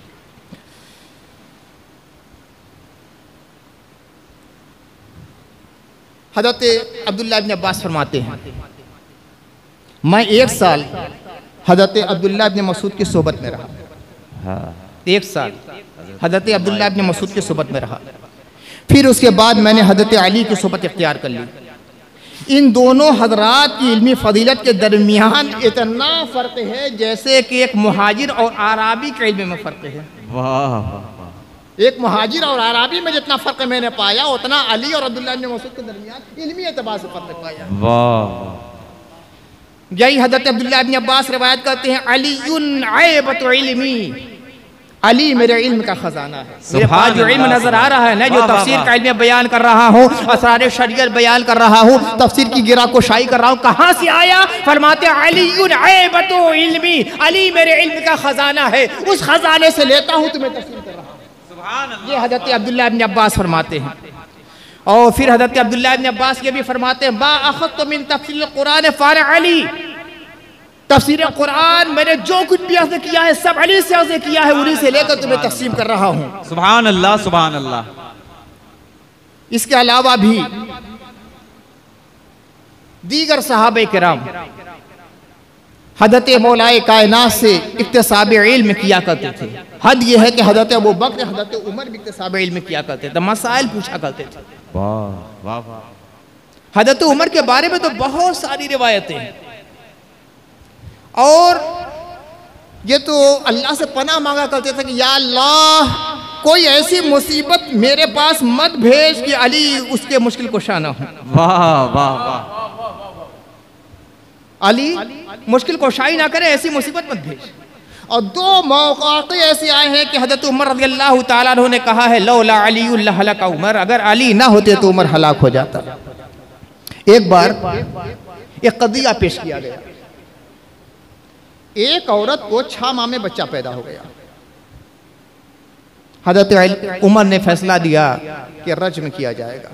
हज़रत अब्दुल्लाह इब्न अब्बास फरमाते हैं, मैं एक साल हज़रत अब्दुल्लाह इब्न मसूद की सोबत में रहा। एक साल हज़रत अब्दुल्लाह इब्न मसूद की सोबत में रहा। फिर उसके बाद मैंने हज़रत अली की सोबत इख्तियार कर ली। इन दोनों हजरात की इल्मी फजीलत के दरमियान इतना फ़र्क है जैसे कि एक मुहाजिर और आराबी के इल्म में फ़र्क है। वाह वाह। एक मुहाजिर और आराबी में जितना फ़र्क मैंने पाया उतना अली और अब्दुल्लाह इब्न मसूद के दरमियान इल्मी एतबार से फ़र्क पाया। वाह। यही हज़रत अब्दुल्लाह इब्न अब्बास रिवायत करते हैं, अलीयुन ऐबतु इल्मी, अली मेरे इल्म का खजाना है। मेरे पास जो इल्म नजर आ रहा है ना, जो तफसीर का इल्म बयान कर रहा हूँ, असरार शरीयत बयान कर रहा हूँ, तफसीर की गिरा कोशाई कर रहा हूँ, कहाँ से आया? फरमाते अलीयुन ऐबतु इल्मी, अली मेरे इल्म का खजाना है, उस खजाने से लेता हूँ तुम्हें तस्लीम कर रहा हूँ। ये हज़रत अब्दुल्लाह इब्न अब्बास फरमाते हैं। और फिर हज़रत अब्दुल्लाह इब्न अब्बास ये भी फरमाते हैं, मा अख़ज़्तु मिन तफ़सील कुरान फ़अना अली, तफसीर कुरान मैंने जो कुछ भी अर्ज़ किया है सब अली से अर्ज़ किया है, उन्हीं से लेकर तुम्हें तस्लीम कर रहा हूँ। सुभान अल्लाह सुभान अल्लाह। इसके अलावा भी दीगर सहाबे किराम हज़रत मौलाए कायनात से इक्तिसाब इल्म किया करते थे। हद यह है कि हज़रत अबू बकर हज़रत उमर भी इक्तिसाब इल्म किया करते थे, मसाइल पूछा करते थे। वाह वाह वाह। हज़रत उमर के बारे में तो बहुत सारी रिवायतें हैं, और ये तो अल्लाह से पनाह मांगा करते थे कि या अल्लाह कोई ऐसी मुसीबत मेरे पास मत भेज कि अली उसके मुश्किल कुशा ना हो। वाह वाह वाह। अली मुश्किल कुशाई ना करे, ऐसी मुसीबत मत भेज। और दो मौक़े ऐसे आए हैं कि हज़रत उमर रज़ियल्लाहु ताला अन्हु ने कहा है, लौला अली लहलका उमर, अगर अली ना होते तो उमर हलाक हो जाता। एक बार एक कदिया पेश किया गया, एक औरत को छह माह में बच्चा पैदा हो गया। हज़रत उमर ने फैसला दिया कि रज्म किया जाएगा।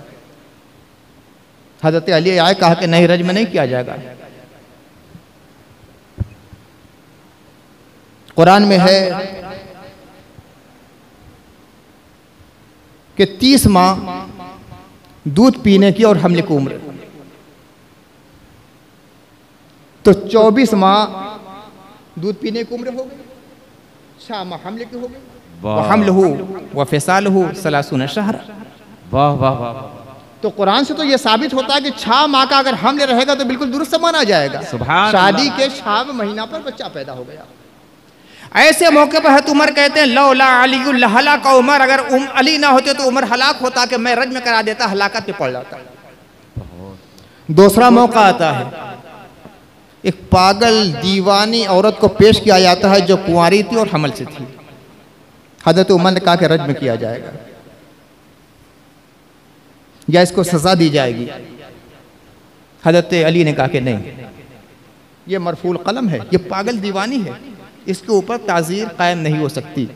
हज़रत अली आए, कहा कि नहीं, रज्म नहीं किया जाएगा। कुरान में है कि तीस माह दूध पीने की और हमले की उम्र, तो चौबीस माह दूध पीने की उम्र हो गई, छह माह हमले की हो गई। वह हमल हो वह फिसाल हो सलासून शहर। वाह वाह वाह। तो कुरान से तो यह साबित होता है कि छह माह का अगर हमले रहेगा तो बिल्कुल दुरुस्त माना जाएगा। सुभान शादी के छह महीना पर बच्चा पैदा हो गया। ऐसे मौके पर हज़रत उमर कहते हैं, लौला अली लहलका उमर, अगर उम अली ना होते तो उमर हलाक होता कि मैं रज्म करा देता, हलाकत पे पड़ जाता। दूसरा मौका आता है, एक पागल दीवानी औरत को पेश किया जाता है जो कुंवारी थी और हमल से थी। हज़रत उमर ने कहा कि रज्म किया जाएगा या इसको सजा दी जाएगी। हज़रत अली ने कहा कि नहीं, ये मरफूल कलम है, ये पागल दीवानी है, इसके ऊपर ताज़ीर कायम नहीं हो सकती।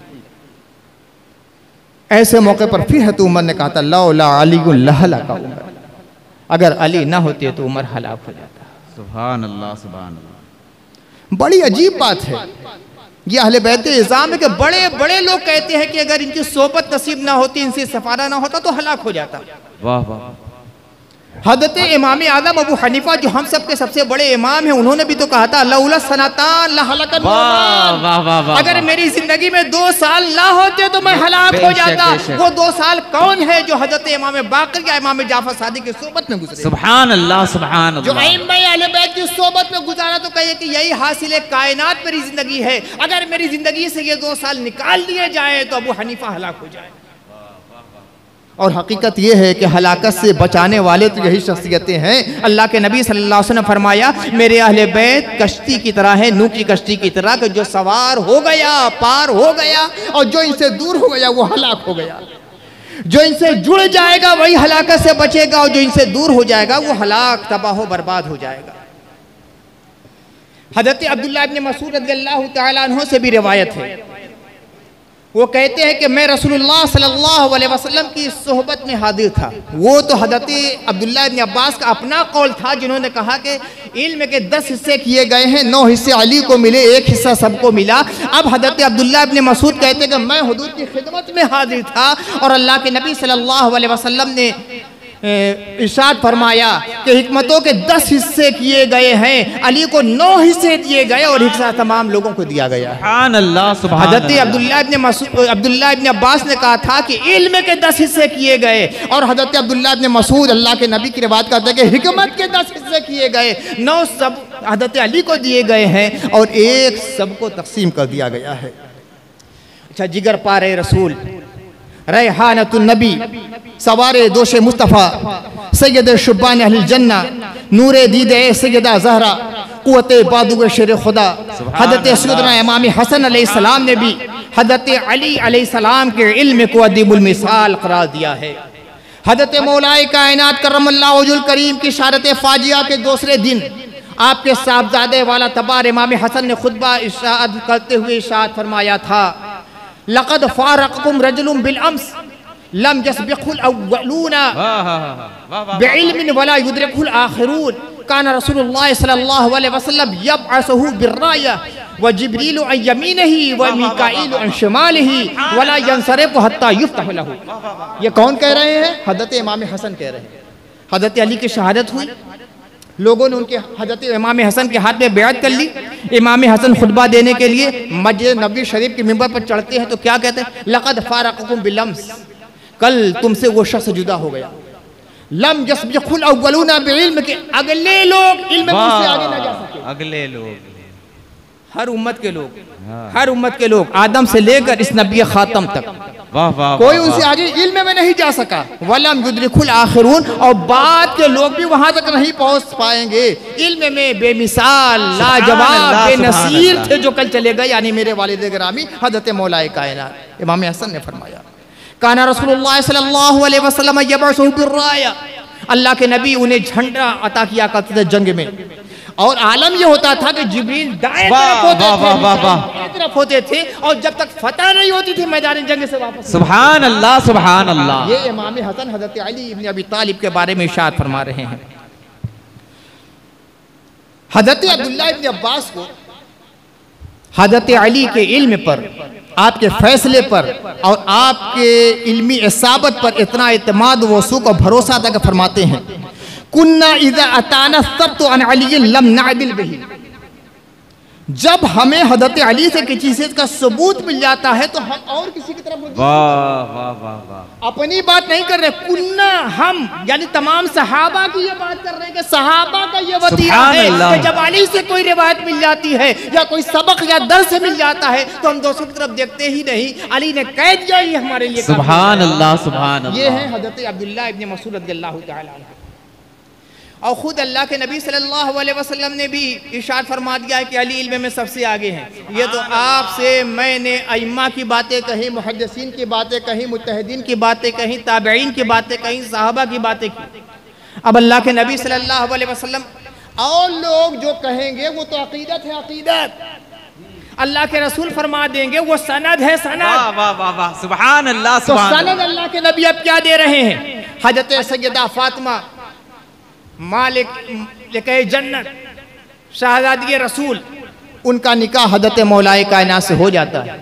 ऐसे मौके पर फिर हज़रत उमर ने कहा था, लौला अली लहलका उमर, अगर अली ना होते तो उमर हलाक हो जाता। सुभान अल्लाह सुभान अल्लाह। बड़ी अजीब बात है ये अहले बैत इज़ाम है कि बड़े बड़े लोग कहते हैं कि अगर इनकी सोबत नसीब ना होती, इनसे सफारा ना होता तो हलाक हो जाता। वाह वाह। हज़रत इमाम आज़म अबू हनीफा जो हम सब के सबसे बड़े इमाम हैं, उन्होंने भी तो कहा था, लौला सनातान लहलकन नौमान, वाह वाह वाह। अगर मेरी जिंदगी में दो साल ना होते तो मैं हलाक हो जाता। वो दो साल कौन है? जो हज़रत इमाम बाकर या इमाम जाफर सादिक की सोबत में गुजरे। सुभान अल्लाह सुभान जो अल्लाह। अइम्मा अहले बैत की सोबत में गुजारा तो कहिए कि यही हासिल कायनात मेरी जिंदगी है। अगर मेरी जिंदगी से ये दो साल निकाल दिए जाए तो अबू हनीफा हलाक हो जाए। और हकीकत यह है कि हलाकत से बचाने वाले तो यही शख्सियतें हैं। अल्लाह के नबी सल्लल्लाहु अलैहि वसल्लम ने फरमाया, मेरे अहले बैत कश्ती की तरह है, नूह की कश्ती की तरह, कि जो सवार हो गया पार हो गया, और जो इनसे दूर हो गया वो हलाक हो गया। जो इनसे जुड़ जाएगा वही हलाकत से बचेगा, और जो इनसे दूर हो जाएगा वो हलाक तबाह बर्बाद हो जाएगा। हज़रत अब्दुल्लाह इब्न मसूद रज़ियल्लाहु तआला अन्हु से भी रिवायत है, वो कहते हैं कि मैं रसूलुल्लाह सल्लल्लाहु अलैहि वसल्लम की सोहबत में हाजिर था। वो तो हज़रत अब्दुल्लाह इब्न अब्बास का अपना कौल था, जिन्होंने कहा कि इल्म के दस हिस्से किए गए हैं, नौ हिस्से अली को मिले, एक हिस्सा सबको मिला। अब हज़रत अब्दुल्लाह इब्न मसूद कहते हैं कि मैं हुजूर की खिदमत में हाजिर था और अल्लाह के नबी सल्लल्लाहु अलैहि वसल्लम ने इरशाद फरमाया कि हिकमतों के दस हिस्से किए गए हैं, अली को नौ हिस्से दिए गए और हिस्सा तमाम लोगों को दिया गया है। सुभान अल्लाह, सुभान हज़रत अल्लाह। अब्दुल्लाह इब्न मसूद अब्दुल्लाह इब्न अब्बास ने कहा था कि इल्म के दस हिस्से किए गए, और हज़रत अब्दुल्लाह इब्न मसूद अल्लाह के नबी की रिवायत करते हैं कि हिकमत के दस हिस्से किए गए, नौ सब हज़रत अली को दिए गए हैं और एक सबको तकसीम कर दिया गया है। अच्छा, जिगर पारे रसूल, रैहानतुन नबी, सवारे दोशे मुस्तफ़ा, सैयद शुबान अहल जन्ना, नूरे दीदे सैयदा ज़हरा, क़ुव्वते बादुए शेर खुदा, हज़रत सैयदना इमाम हसन अलैहिस्सलाम ने भी हज़रत अली अलैहिस्सलाम के इल्म को अदीबुल मिसाल करार दिया है। हज़रत मौलाए कायनात करमल्लाहु वजहुल करीम की शहादत फाजिया के दूसरे दिन आपके साहबजादे वाला तबार इमाम हसन ने खुतबा इरशाद करते हुए इरशाद फरमाया था, लक़द फ़ारक़कुम रजुलुम बिल अम्स लम यस्बिक़ुल अव्वलूना बिइल्मिन वला युद्रिकुल आखिरून, काना रसूलुल्लाह सल्लल्लाहु अलैहि वसल्लम यबअसुहु बिर्राया व जिब्रील अन यमीनिही व मीकाईल अन शिमालिही वला यंसरिफ़ु हत्ता युफ्तह लहू। ये कौन कह रहे हैं? हज़रत इमाम हसन कह रहे हैं। हज़रत अली की शहादत हुई, लोगों ने उनके हज़रत इमाम हसन के हाथ में बैत कर ली। इमाम हसन खुतबा देने के लिए मस्जिद नबवी शरीफ के मिंबर पर चढ़ते हैं तो क्या कहते हैं? लक़द फ़ारक़कुम बिलम्स, कल तुमसे वो शख्स जुदा हो गया। लम यस्बिक़ुल अव्वलूना बिइल्म, के अगले लोग इल्म में मुझसे आगे ना जा सके। अगले लोग, हर उम्मत के लोग, हर उम्मत के लोग आदम से लेकर इस नबी खातम तक, वाह वाह, कोई उनसे आगे इल्म में नहीं जा सका। वलम युद्रिकुल आखिरून, और बाद के लोग भी वहां तक नहीं पहुंच पाएंगे। इल्म में बेमिसाल, लाजवाब, बेनसीर थे जो कल चले गए, यानी मेरे वालिद गिरामी हज़रत मौलाए कायनात इमाम हसन ने फरमाया, काना रसूलुल्लाह सल्लल्लाहु अलैहि वसल्लम यबअसुहु बिर्राया, अल्लाह के नबी उन्हें झंडा अता किया करते थे जंग में, और आलम ये होता था कि जिब्रील दाएं तरफ होते थे, बाएं तरफ होते थे, और जब तक फतह नहीं होती थी मैदान जंग से वापस। सुभान अल्लाह, सुभान अल्लाह। ये इमाम हसन हज़रत अली इब्न अबी तालिब के बारे में इरशाद फरमा रहे हैं। हज़रत अब्दुल्लाह इब्न अब्बास को हज़रत अली के इल्म पर, आपके फैसले पर और आपके इल्मी इसाबत पर इतना इत्माद वसूक और भरोसा तक फरमाते हैं, कुन्ना इज़ा अताना सब्तु अन अली लम नअदिल बिही, जब हमें हज़रत अली से किसी चीज़ का सबूत मिल जाता है तो हम और किसी की तरफ, वाह वाह वाह वाह, अपनी बात नहीं कर रहे, कुन्ना हम यानी तमाम सहाबा की ये बात कर रहे हैं कि सहाबा का ये वतीरा है कि जब अली से कोई रिवायत मिल जाती है या कोई सबक या दर्स से मिल जाता है तो हम दूसरों की तरफ देखते ही नहीं, अली ने कह दिया ये हमारे लिए। सुभान अल्लाह, सुभान अल्लाह। ये है हज़रत अब्दुल्लाह इब्न मसूद रज़ियल्लाहु तआला अन्हु। और ख़ुद अल्लाह के नबी सल्लल्लाहु अलैहि वसल्लम ने भी इरशाद फरमा दिया है कि अली इल्म में सबसे आगे हैं। ये तो आपसे मैंने अइम्मा की बातें कही, मुहद्दिसीन की बातें कही, मुज्तहिदीन की बातें कही, ताबईन की बातें कही, सहाबा की बातें की। अब अल्लाह के नबी सल्लल्लाहु अलैहि वसल्लम और लोग जो कहेंगे वो तो अकीदत है, अकीदत। अल्लाह के रसूल फरमा देंगे वो सनद है, सनद। वाह वाह वाह वाह, सुभान अल्लाह, तो सुभान सनद अल्लाह के नबी अब क्या दे रहे हैं? हज़रत सैयदा फातिमा मालिक लिखे जन्नत, शहजादी रसूल, उनका निकाह हज़रत मौलाए कायनात से हो जाता है।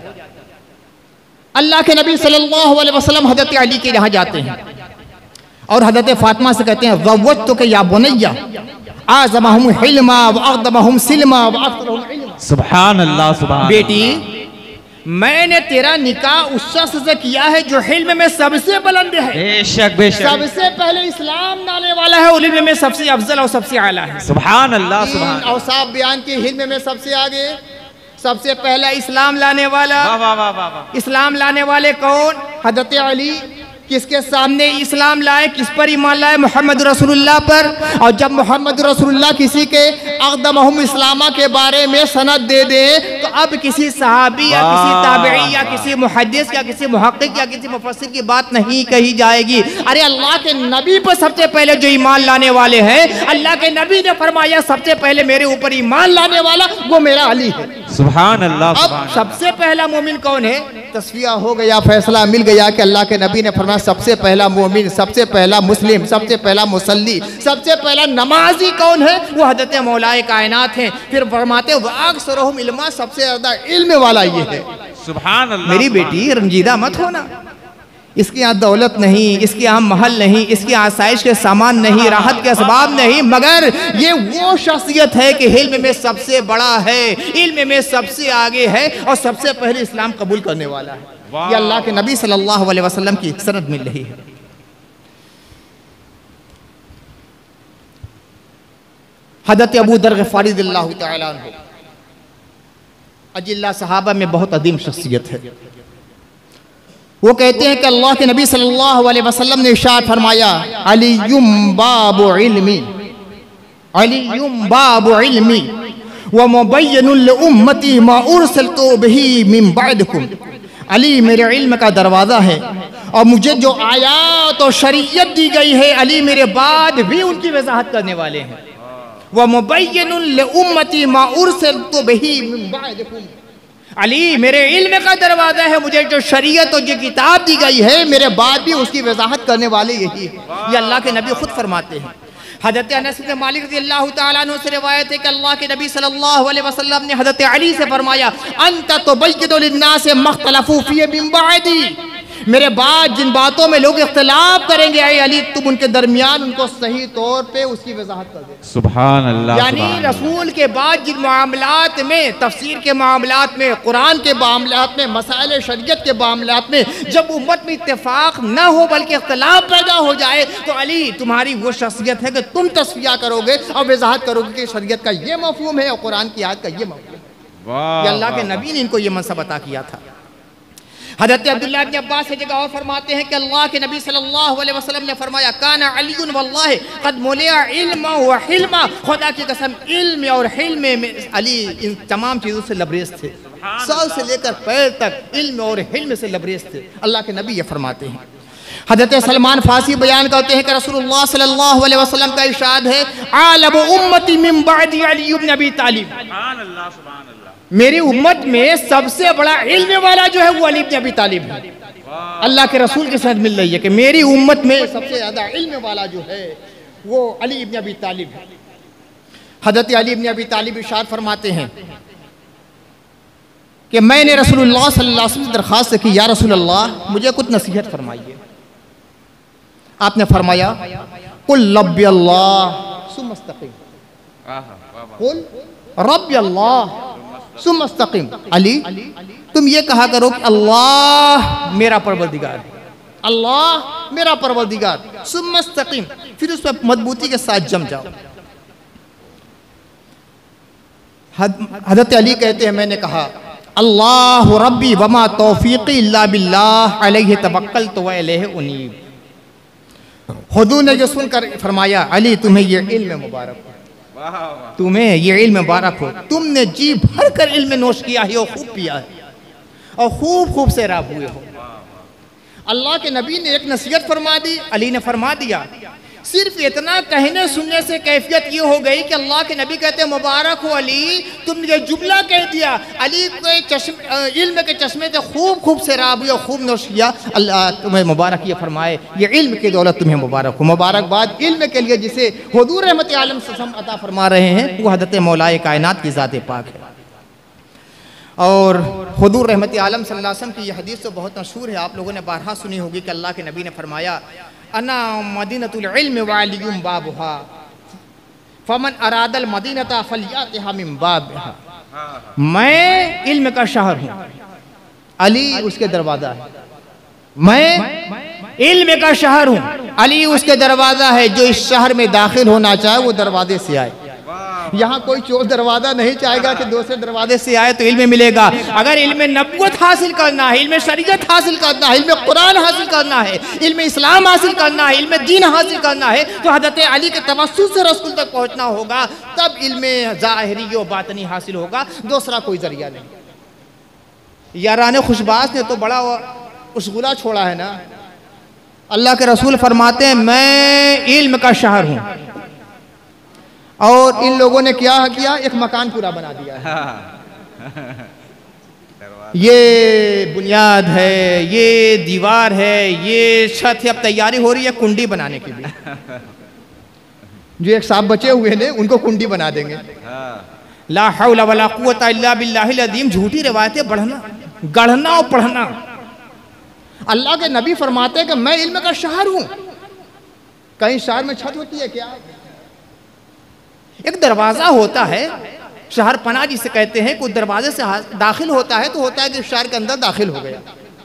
अल्लाह के नबी सल्लल्लाहु अलैहि वसल्लम हज़रत अली के यहाँ जाते हैं और हज़रत फातिमा से कहते हैं ज़व्वजतुक के या बुनैया आज़महुम हिल्मा व अक़दमहुम सिल्मा व अक़सरहुम इल्मा। सुभान अल्लाह, सुभान। बेटी, मैंने तेरा निकाह उस शख्स से किया है जो हिल्म में सबसे बुलंद है, बेशक बेशक, सबसे पहले इस्लाम लाने वाला है, और इल्म में सबसे अफजल और सबसे आला है। सुभान अल्लाह, सुभान। और साफ बयान की हिल्म में सबसे आगे, सबसे पहला इस्लाम लाने वाला। वाह वाह वाह वाह। इस्लाम लाने वाले कौन? हज़रत अली। किसके सामने इस्लाम लाए, किस पर ईमान लाए? मोहम्मद रसूलुल्लाह पर। और जब मोहम्मद रसूलुल्लाह किसी के अक़दमहुम इस्लामा के बारे में सनद दे दे तो अब किसी सहाबी या किसी ताबई या किसी मुहद्दिस या किसी मुहक्किक या किसी मुफस्सिर की बात नहीं कही जाएगी। अरे अल्लाह के नबी पर सबसे पहले जो ईमान लाने वाले हैं, अल्लाह के नबी ने फरमाया सबसे पहले मेरे ऊपर ईमान लाने वाला वो मेरा अली है। सुभान अल्लाह। अब सबसे पहला मोमिन कौन है? तस्फिया हो गया, फैसला मिल गया कि अल्लाह के नबी ने फरमाया सबसे पहला मोमिन, सबसे पहला मुस्लिम, सबसे पहला मुसल्ली, सबसे पहला नमाजी कौन है? वो हज़रत मौलाए कायनात हैं। फिर फरमाते वअक्सरुहुम इल्मा, सबसे ज्यादा इल्म वाला ये है। सुभान अल्लाह। मेरी बेटी रंजीदा मत होना, इसके यहाँ दौलत नहीं, इसके यहाँ महल नहीं, इसके आसाइश के सामान नहीं, राहत के असबाब नहीं, मगर ये वो शख्सियत है कि इल्म में सबसे बड़ा है, इल्म में सबसे आगे है और सबसे पहले इस्लाम कबूल करने वाला है। ये अल्लाह के नबी सल्लल्लाहु अलैहि वसल्लम की सनद मिल रही है। हज़रत अबू दर ग़िफ़ारी रज़ियल्लाहु तआला अन्हु अजिल्ला सहाबा में बहुत अदीम शख्सियत है। वो कहते हैं कि अल्लाह के नबी सल्लल्लाहु अलैहि वसल्लम ने इरशाद फरमाया, अलियुम बाबु इल्मी, अलियुम बाबु इल्मी व मुबय्यनुल लिउम्मती मा उरसिलतु बिही मिन बअदकुम। अली मेरे इल्म का दरवाज़ा है और मुझे जो आयात और शरीयत दी गई है, अली मेरे बाद भी उनकी वजाहत करने वाले हैं। व मुबय्यनुल लिउम्मती मा उरसिलतु बिही मिन बअदकुम। अली मेरे इल्म का दरवाज़ा है, मुझे जो शरीयत और जो किताब दी गई है मेरे बाद भी उसकी वजाहत करने वाले यही है। ये अल्लाह के नबी खुद फरमाते हैं। हज़रत अनस बिन मालिक रज़ियल्लाहु तआला अन्हु से रिवायत है कि अल्लाह के नबी सल्लल्लाहु अलैहि वसल्लम ने हज़रत अली से फरमाया, अंत तुबय्यिनु लिन्नास मख्तलफू फीहि मिन बअदी। मेरे बाद जिन बातों में लोग इख्तिलाफ करेंगे, ऐ अली तुम उनके दरमियान उनको सही तौर पे उसकी वजाहत कर दे। सुभान अल्लाह। यानी रसूल के बाद जिन मामलात में, तफसीर के मामलात में, कुरान के मामलात में, मसाइल शरीयत के मामलात में जब उम्मत में इत्तेफाक ना हो बल्कि इख्तिलाफ पैदा हो जाए, तो अली तुम्हारी वो शख्सियत है कि तुम तस्फिया करोगे और वजाहत करोगे कि शरीयत का ये मफहूम है और कुरान की आयत का ये मफहूम है। अल्लाह के नबी ने इनको ये मनसब अता किया था। हज़रत अब्दुल्लाह इब्न अब्बास से जगह और फरमाते हैं कि अल्लाह के नबी सल्लल्लाहु अलैहि वसल्लम ने फरमाया, काना अलीयुन वल्लाहि क़द मुलिया इल्मा व हिल्मा। खुदा की कसम इल्म और हिल्म में अली इन तमाम चीज़ों से लबरेज थे, सर से लेकर पैर तक इल्म और हिल्म से लबरेज थे। अल्लाह के नबी ये फरमाते हैं। हज़रत सलमान फारसी बयान करते हैं कि रसूलुल्लाह सल्लल्लाहु अलैहि वसल्लम का इरशाद है, आलम उम्मती मिन बअदी अली इब्न अबी तालिब। मेरी उम्मत में सबसे बड़ा इल्म वाला जो है वो अली इब्न अबी तालिब है। अल्लाह के रसूल के साथ मिल रही है कि मेरी उम्मत में सबसे ज्यादा इल्म वाला जो है वो अली इब्न अबी तालिब है। हज़रत अली इब्न अबी तालिब इरशाद फरमाते हैं कि मैंने रसूलुल्लाह सल्लल्लाहु अलैहि वसल्लम से दरख्वास्त की, या रसूलल्लाह मुझे कुछ नसीहत फरमाइए। आपने फरमाया, कुल रब्बी अल्लाह सुम्मा इस्तक़ीम, कुल रब्बी अल्लाह सुम्मा इस्तक़ीम। अली तुम ये कहा करो कि अल्लाह मेरा परवरदिगार है, अल्लाह मेरा परवरदिगार, सुम्मा इस्तक़ीम, फिर उस पर मजबूती के साथ जम जाओ। हज़रत अली कहते हैं, मैंने कहा अल्लाह रब्बी वमा तौफीक़ी इल्ला बिल्लाह अलैहि तवक्कलतु व इलैहि उनीब। हुजूर ने जो सुनकर फरमाया, अली तुम्हें ये इल्म मुबारक हो, तुम्हें ये इल्म मुबारक हो, तुमने जी भर कर इल्म नोश किया है और खूब पिया है और खूब खूब से राब हुए हो। अल्लाह के नबी ने एक नसीहत फरमा दी, अली ने फरमा दिया। सिर्फ इतना कहने सुनने से कैफियत ये हो गई कि अल्लाह के नबी कहते हैं, मुबारक हो अली, तुमने ये जुमला कह दिया, अली के चश्मे इल्म के चश्मे से खूब खूब से राब हुआ, खूब नोश किया, अल्लाह तुम्हें मुबारक ये फरमाए, ये इल्म की दौलत तुम्हें मुबारक हो। मुबारकबाद इल्म के लिए जिसे हुजूर रहमत आलम सल्लम अता फरमा रहे हैं, वो हज़रत मौलाए कायनात की ज़ात पाक है। और हुजूर रहमत आलम सल्लल्लाहु अलैहि वसल्लम की यह हदीस तो बहुत मशहूर है, आप लोगों ने बारहा सुनी होगी कि अल्लाह के नबी ने फरमाया, अना मदीनतुल इल्म व अलियुम बाबुहा फमन अरादल मदीनता फलियातिहा मिन बाबिहा। मैं इल्म का शहर हूँ, अली उसके दरवाज़ा है। मैं इल्म का शहर हूँ, अली उसके दरवाज़ा है। जो इस शहर में दाखिल होना चाहे वो दरवाजे से आए। यहाँ कोई चोर दरवाज़ा नहीं चाहेगा कि दूसरे दरवाजे से आए तो इल्म मिलेगा। अगर इल्म नबूवत हासिल करना है, इल्म शरीयत हासिल करना है, इल्म कुरान हासिल करना है, इल्म इस्लाम हासिल करना है, इल्म दीन हासिल करना है, तो हज़रत अली के तवस्सुल से रसूल तक पहुँचना होगा, तब इल्म ज़ाहिरी व बातनी हासिल होगा, दूसरा कोई जरिया नहीं। यारान खुशबास ने तो बड़ा उस्गुला छोड़ा है ना। अल्लाह के रसूल फरमाते हैं, मैं इल्म का शहर हूँ, और इन लोगों ने क्या किया, एक मकान पूरा बना दिया है। ये बुनियाद है, ये दीवार है, ये छत है, अब तैयारी हो रही है कुंडी बनाने की भी। जो एक सांप बचे हुए ने उनको कुंडी बना देंगे। ला हौला वला कुव्वता इल्ला बिल्लाहिल अज़ीम। झूठी रिवायतें बढ़ना, गढ़ना और पढ़ना। अल्लाह के नबी फरमाते हैं कि मैं इल्म का शहर हूं। कहीं शहर में छत होती है क्या? एक दरवाजा होता है, शहर पना जिसे कहते हैं, कुछ दरवाजे से दाखिल होता है तो होता है कि शहर के अंदर दाखिल हो गया,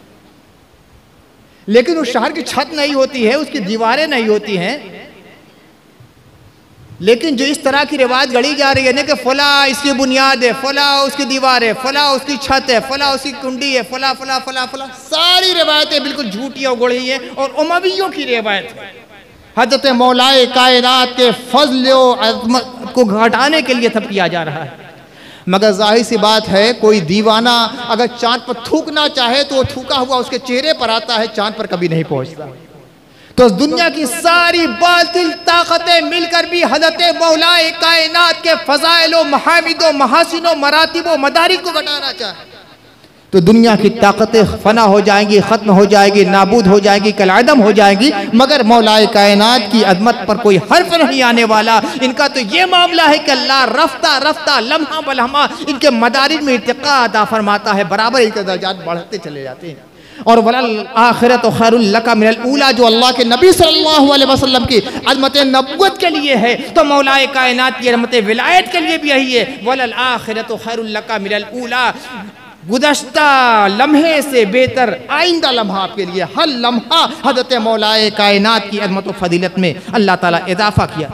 लेकिन उस शहर की छत नहीं होती है, उसकी दीवारें नहीं होती हैं। लेकिन जो इस तरह की रिवायत गढ़ी जा रही है ना कि फला इसकी बुनियाद है, फला उसकी दीवार है, फला उसकी छत है, फला उसकी कुंडी है, फला फला फला फला, सारी रिवायतें बिल्कुल झूठी और गढ़ी है और उमवियों की रिवायत है। हजरत मौलाए कायनात के फजल और अज़मत को घटाने के लिए सब किया जा रहा है। मगर जाहिर सी बात है, कोई दीवाना अगर चांद पर थूकना चाहे तो वो थूका हुआ उसके चेहरे पर आता है, चांद पर कभी नहीं पहुंचता। तो दुनिया की सारी बातिल ताकतें मिलकर भी हजरत मौलाए कायनात के फजाइलो महामिदो महासिनो मरातिबो मदारिक को घटाना चाहे तो दुनिया की ताकतें फना हो जाएंगी, ख़त्म हो जाएगी, नाबूद हो जाएगी, कलादम हो जाएगी, मगर मौलाए कायनात की अज़मत पर कोई हर्फ नहीं आने वाला। इनका तो ये मामला है कि अल्लाह रफ्ता रफ्ता लम्हा बलम्हा इनके मदारिज में इर्तिक़ा अता फरमाता है, बराबर इनके दर्जात बढ़ते चले जाते हैं। और वलल आखिरत खैरुल लका मिनल ऊला, जो अल्लाह के नबी सल्लल्लाहु अलैहि वसल्लम की अज़मत नबुव्वत के लिए है, तो मौलाए कायनात की अज़मत विलायत के लिए भी यही है। वलल आखिरत खैरुल लका मिनल ऊला, गुज़श्ता लम्हे से बेहतर आइंदा लम्हा आपके लिए। हर लम्हा हज़रत मौलाए कायनात की अज़मत व फजीलत में अल्लाह ताला इजाफा किया।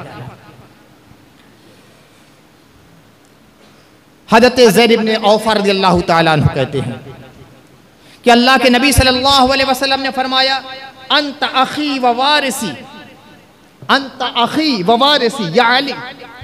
हज़रत ज़ैद इब्न औफ़ा रज़ियल्लाहु ताला अन्हु कहते हैं कि अल्लाह के नबी सल्लल्लाहु अलैहि वसल्लम ने फरमाया, अंत अखी व वारिसी, अंत अखी व वारिसी या अली,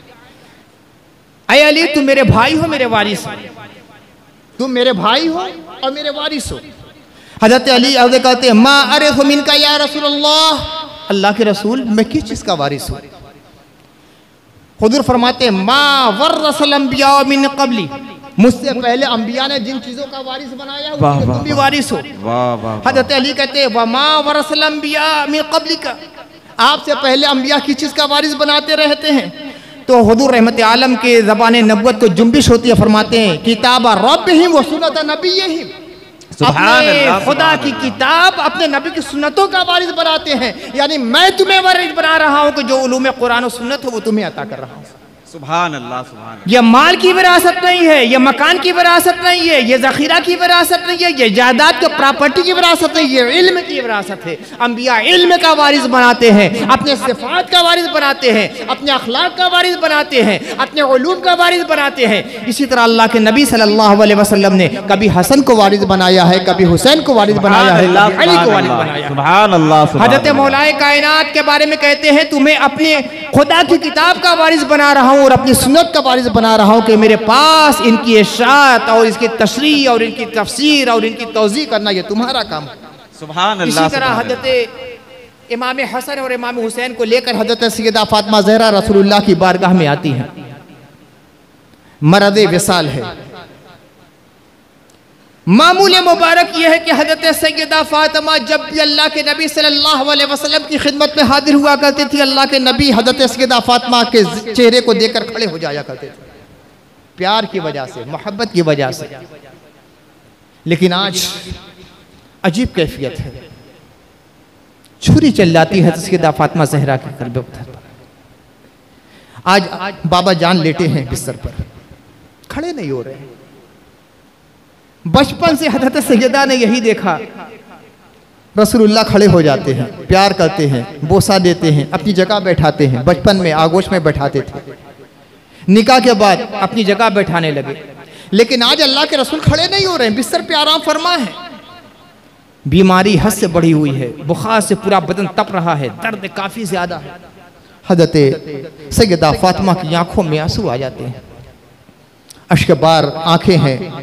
ऐ अली तुम मेरे भाई हो, मेरे वारिस हो। तुम मेरे भाई हो और मेरे वारिस हो। हजरत अली अर्ज़ कहते हैं, मा अरिफ़ु मिनका या रसूलल्लाह, अल्लाह के रसूल मैं किस चीज़ का वारिस हूँ? हुज़ूर फरमाते हैं, मा वरसल अंबिया मिन क़ब्ली, मुझसे पहले अंबिया ने जिन चीज़ों का वारिस बनाया वो तुम भी वारिस हो। हजरत अली कहते हैं, व मा वरसल अंबिया मिन क़ब्लिका, आपसे पहले अंबिया किस चीज़ का वारिस बनाते रहते हैं? तो हुज़ूर रहमत आलम के ज़बाने नबुव्वत को जुम्बिश होती है, फरमाते हैं, किताबा रब्बिहिम व सुन्नत नबिय्यिहिम, अपने खुदा की किताब अपने नबी की सुन्नतों का वारिस बनाते हैं। यानी मैं तुम्हें वारिस बना रहा हूँ कि जो उलूम कुरान और सुन्नत हो वो तुम्हें अता कर रहा हूँ। सुभान अल्लाह, सुभान अल्लाह। ये माल की विरासत नहीं है, ये मकान की विरासत नहीं है, ये ज़ख़ीरा की विरासत नहीं है, ये जायदाद के प्रॉपर्टी की विरासत नहीं, ये इल्म की विरासत है। अंबिया इल्म का वारिस बनाते हैं, अपने सिफ़ात का वारिस बनाते हैं, अपने अखलाक का वारिस बनाते हैं, अपने उलूम का वारिस बनाते हैं। इसी तरह अल्लाह के नबी सल्लल्लाहु अलैहि वसल्लम ने कभी हसन को वारिस बनाया है, कभी हुसैन को वारिस बनाया है, कभी अली को वारिस बनाया है। सुभान अल्लाह। हज़रत मौलाए कायनात के बारे में कहते हैं, तुम्हें अपने खुदा की किताब का वारिस बना रहा हूँ और अपनी सुन्नत का वारिस बना रहा हूँ कि मेरे पास इनकी इशाअत और इसकी तशरीह और इनकी तफसीर और इनकी तौज़ीह करना ये तुम्हारा काम है। सुभान अल्लाह। इसी तरह हज़रत इमाम हसन और इमाम हुसैन को लेकर हज़रत सैयदा फातिमा ज़हरा रसूलुल्लाह की बारगाह में आती हैं। मरद विसाल है। मामूल मुबारक यह है कि हज़रत सैयदा फातिमा जब भी अल्लाह के नबी सल्लल्लाहु अलैहि वसल्लम की खिदमत में हाजिर हुआ करती थी, अल्लाह के नबी हज़रत सैयदा फातिमा के चेहरे को देखकर खड़े हो जाया करते थे, प्यार की वजह से, मोहब्बत की वजह से। लेकिन आज अजीब कैफियत है, छुरी चल जाती है सैयदा फातिमा ज़हरा के क़ल्ब पर। आज बाबा जान लेटे हैं बिस्तर पर, खड़े नहीं हो रहे हैं। बचपन से हज़रत सैयदा ने यही देखा, रसूलुल्लाह खड़े हो जाते हैं, प्यार करते हैं, बोसा देते हैं, अपनी जगह बैठाते हैं। बचपन में आगोश में बैठाते थे, निकाह के बाद अपनी जगह बैठाने लगे। लेकिन आज अल्लाह के रसूल खड़े नहीं हो रहे हैं, बिस्तर पे आराम फरमा है। बीमारी हद से बढ़ी हुई है, बुखार से पूरा बदन तप रहा है, दर्द काफ़ी ज़्यादा है। हज़रत सैयदा फातिमा की आंखों में आंसू आ जाते हैं, अश्क बार आंखें हैं।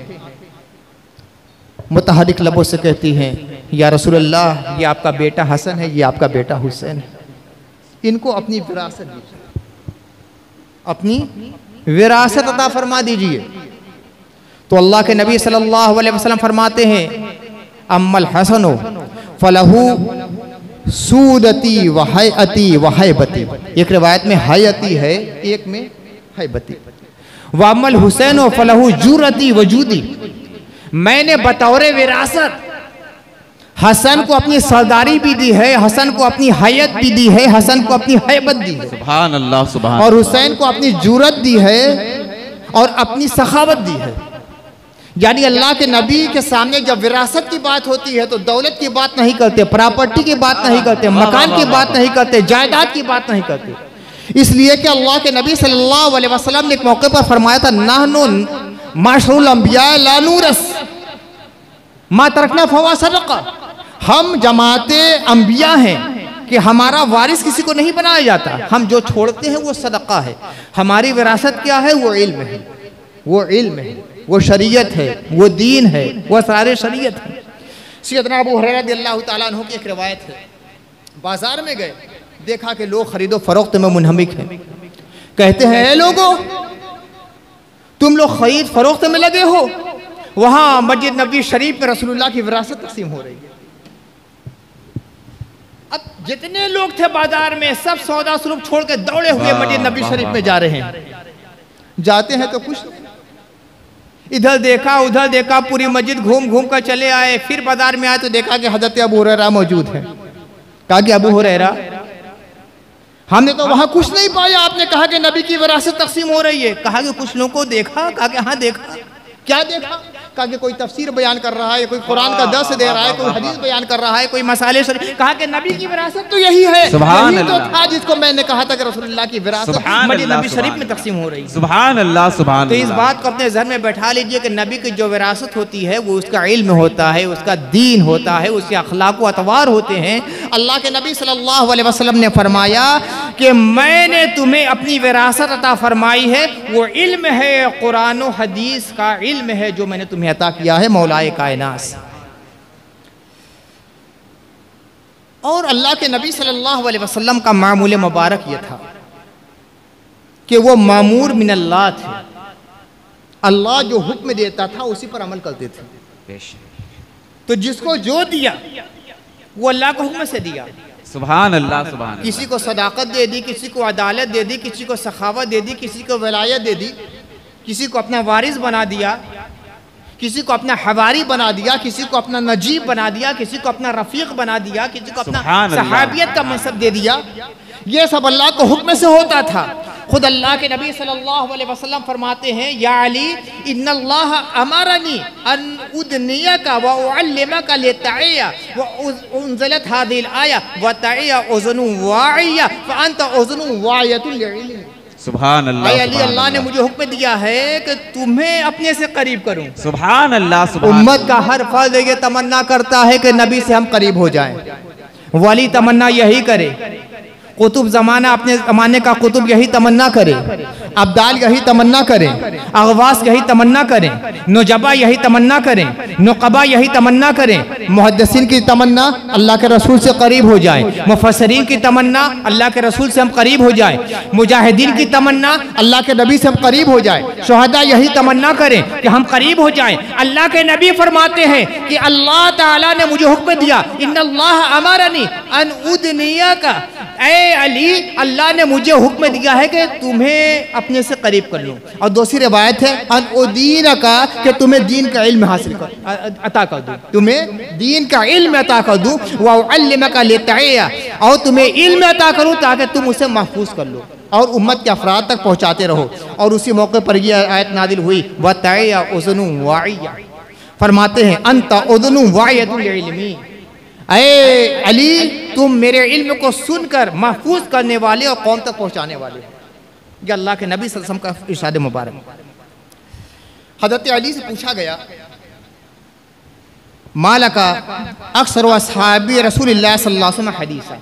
मुतहरिक लबों से कहती हैं, या रसूलल्लाह, ये आपका बेटा हसन है, ये आपका बेटा हुसैन है, इनको अपनी विरासत दीजिए, अपनी विरासत अता फरमा दीजिए। तो अल्लाह के नबी सल्लल्लाहु अलैहि वसल्लम फरमाते हैं, अम्मल हसनो फलहू सूदती व हैअती व हैबती। एक रिवायत में हैअती है, एक में हैबती। व अम्मल हुसैनो फलहू जुरती वजूदी, मैंने बतौर विरासत हसन को अपनी सरदारी भी दी है, हसन को अपनी हैयत भी दी है, हसन को अपनी हैबत दी है, सुभान अल्लाह सुभान, और हुसैन को अपनी जुरत दी है और अपनी सखावत दी है। यानी अल्लाह के नबी के सामने जब विरासत की बात होती है तो दौलत की बात नहीं करते, प्रॉपर्टी की बात नहीं करते, मकान की बात नहीं करते, जायदाद की बात नहीं करते। इसलिए कि अल्लाह के नबी सल्लल्लाहु अलैहि वसल्लम ने एक मौके पर फरमाया था, नाहनु माशरुल अंबिया ला नूरस मा तरकना फवा सदका, हम जमाते अंबिया हैं कि हमारा वारिस किसी को नहीं बनाया जाता, हम जो छोड़ते हैं वो सदका है। हमारी विरासत क्या है? वो इल्म है, वो इल्म है, वो शरीयत है, वो दीन है, वो सारे शरीयत है। सैयदना अबू हुरैरा रज़ियल्लाहु ताला अन्हु की एक रिवायत है, बाजार में गए, देखा कि लोग खरीदो फरोख्त में मुनहमिक हैं। कहते हैं, ए लोगों, तुम लोग खरीद फरोख्त में लगे हो, वहां मस्जिद नबी शरीफ में रसूलुल्लाह की विरासत तकसीम हो रही है। अब जितने लोग थे बाजार में सब सौदा सुलूक छोड़ के दौड़े हुए मस्जिद नबी शरीफ में जा रहे हैं। जाते हैं तो कुछ इधर देखा उधर देखा, पूरी मस्जिद घूम घूम कर चले आए। फिर बाजार में आए तो देखा कि हजरत अबू हुरैरा मौजूद है। कहा कि अबू हुरैरा, हमने तो वहां कुछ नहीं पाया, आपने कहा कि नबी की विरासत तकसीम हो रही है। कहा कि कुछ लोगों को देखा? कहा कि हाँ देखा। क्या देखा? कहा कि कोई तफसीर बयान कर रहा है, कोई कुरान का दर्स दे रहा है, कोई हदीस बयान कर रहा है, कोई मसाले शरीफ। कहा कि नबी की विरासत तो यही है, यही तो था जिसको मैंने कहा था कि रसूलुल्लाह की विरासत मस्जिद नबी शरीफ में तकसीम हो रही है। सुभान अल्लाह सुभान। तो इस बात को अपने ज़हन में बैठा लीजिए कि नबी की जो विरासत होती है वो उसका इल्म होता है, उसका दीन होता है, उसके अखलाक व अतवार होते हैं। अल्लाह के नबी सल्लल्लाहु अलैहि वसल्लम ने फरमाया कि मैंने तुम्हें अपनी विरासत अता फरमाई है, वो इल्म है, कुरान व हदीस का इल्म है जो मैंने तुम्हें अता किया है मौलाए कायनात। और अल्लाह के नबी सल्लल्लाहु अलैहि वसल्लम का मामूल मुबारक ये था कि वो मामूर मिनल्लाह थे, अल्लाह जो हुक्म देता था उसी पर अमल करते थे। तो जिसको जो दिया वो अल्लाह के हुक्म से दिया। सुभान अल्लाह सुभान। किसी को सदाकत दे दी, किसी को अदालत दे दी, किसी को सखावत दे दी, किसी को विलायत दे दी, किसी को अपना वारिस बना दिया, किसी को अपना हवारी बना दिया, किसी को अपना नजीब बना दिया, किसी को अपना रफीक बना दिया, किसी को अपना सहाबियत का मनसब दे दिया। ये सब अल्लाह के हुक्म से होता था। खुद अल्लाह के नबी सल्लल्लाहु अलैहि वसल्लम फरमाते हैं, या अली इन्नल्लाह अमरनी अन उदनियका व उअल्लिमका लिताइया व उनज़लत हादिल आया व ताइया उज़नु वाइया फ अंत उज़नु वाइयतुल इल्म। सुभान अल्लाह। अली अल्लाह ने मुझे हुक्म दिया है कि तुम्हें अपने से करीब करूं। सुभान अल्लाह सुभान। उम्मत का हर फर्द ये तमन्ना करता है कि नबी से हम करीब हो जाएं। वली तमन्ना यही करे, कुतुब जमाना अपने जमाने का कुतुब यही तमन्ना करे, अब्दाल यही तमन्ना करें, अगवास यही तमन्ना करें, नुजबा यही तमन्ना करें, नुकबा यही तमन्ना करें। मुहद्दिसीन की तमन्ना अल्लाह के रसूल से करीब हो जाए, मुफस्सिरीन की तमन्ना अल्लाह के रसूल से हम करीब हो जाए, मुजाहिदीन की तमन्ना अल्लाह के नबी से हम करीब हो जाए, शुहदा यही तमन्ना करें कि हम करीब हो जाएं। अल्लाह के नबी फरमाते हैं कि अल्लाह ताला ने मुझे हुक्म दिया, इन्नल्लाह अमरनी अन उदनियका, ऐ अली अल्लाह ने मुझे हुक्म दिया है कि तुम्हें अपने से करीब कर लूं। और दूसरी रिवायत है अन उदीन का, कि तुम्हें दीन का इल्म हासिल कर अता कर दूं, तुम्हें दीन का इल्म अता कर दूं, व उअल्लिमका लिताइया, और तुम्हें इल्म अता करूं ताकि तुम उसे महफूज कर लो और उम्मत के अफराद तक पहुंचाते रहो। और उसी मौके पर यह आयत नादिल हुई, व ताइया उज़नु वाइया, फरमाते हैं अंता उज़नु वाइयतुल इल्मी, ऐ अली तुम मेरे इल्म को सुनकर महफूज करने वाले और कौम तक पहुंचाने वाले हो। यह अल्लाह के नबी सल्लल्लाहु अलैहि वसल्लम का इरशाद मुबारक। हज़रत अली से पूछा गया, मालका अक्सर असहाबी रसूलुल्लाह सल्लल्लाहु अलैहि वसल्लम हदीसा,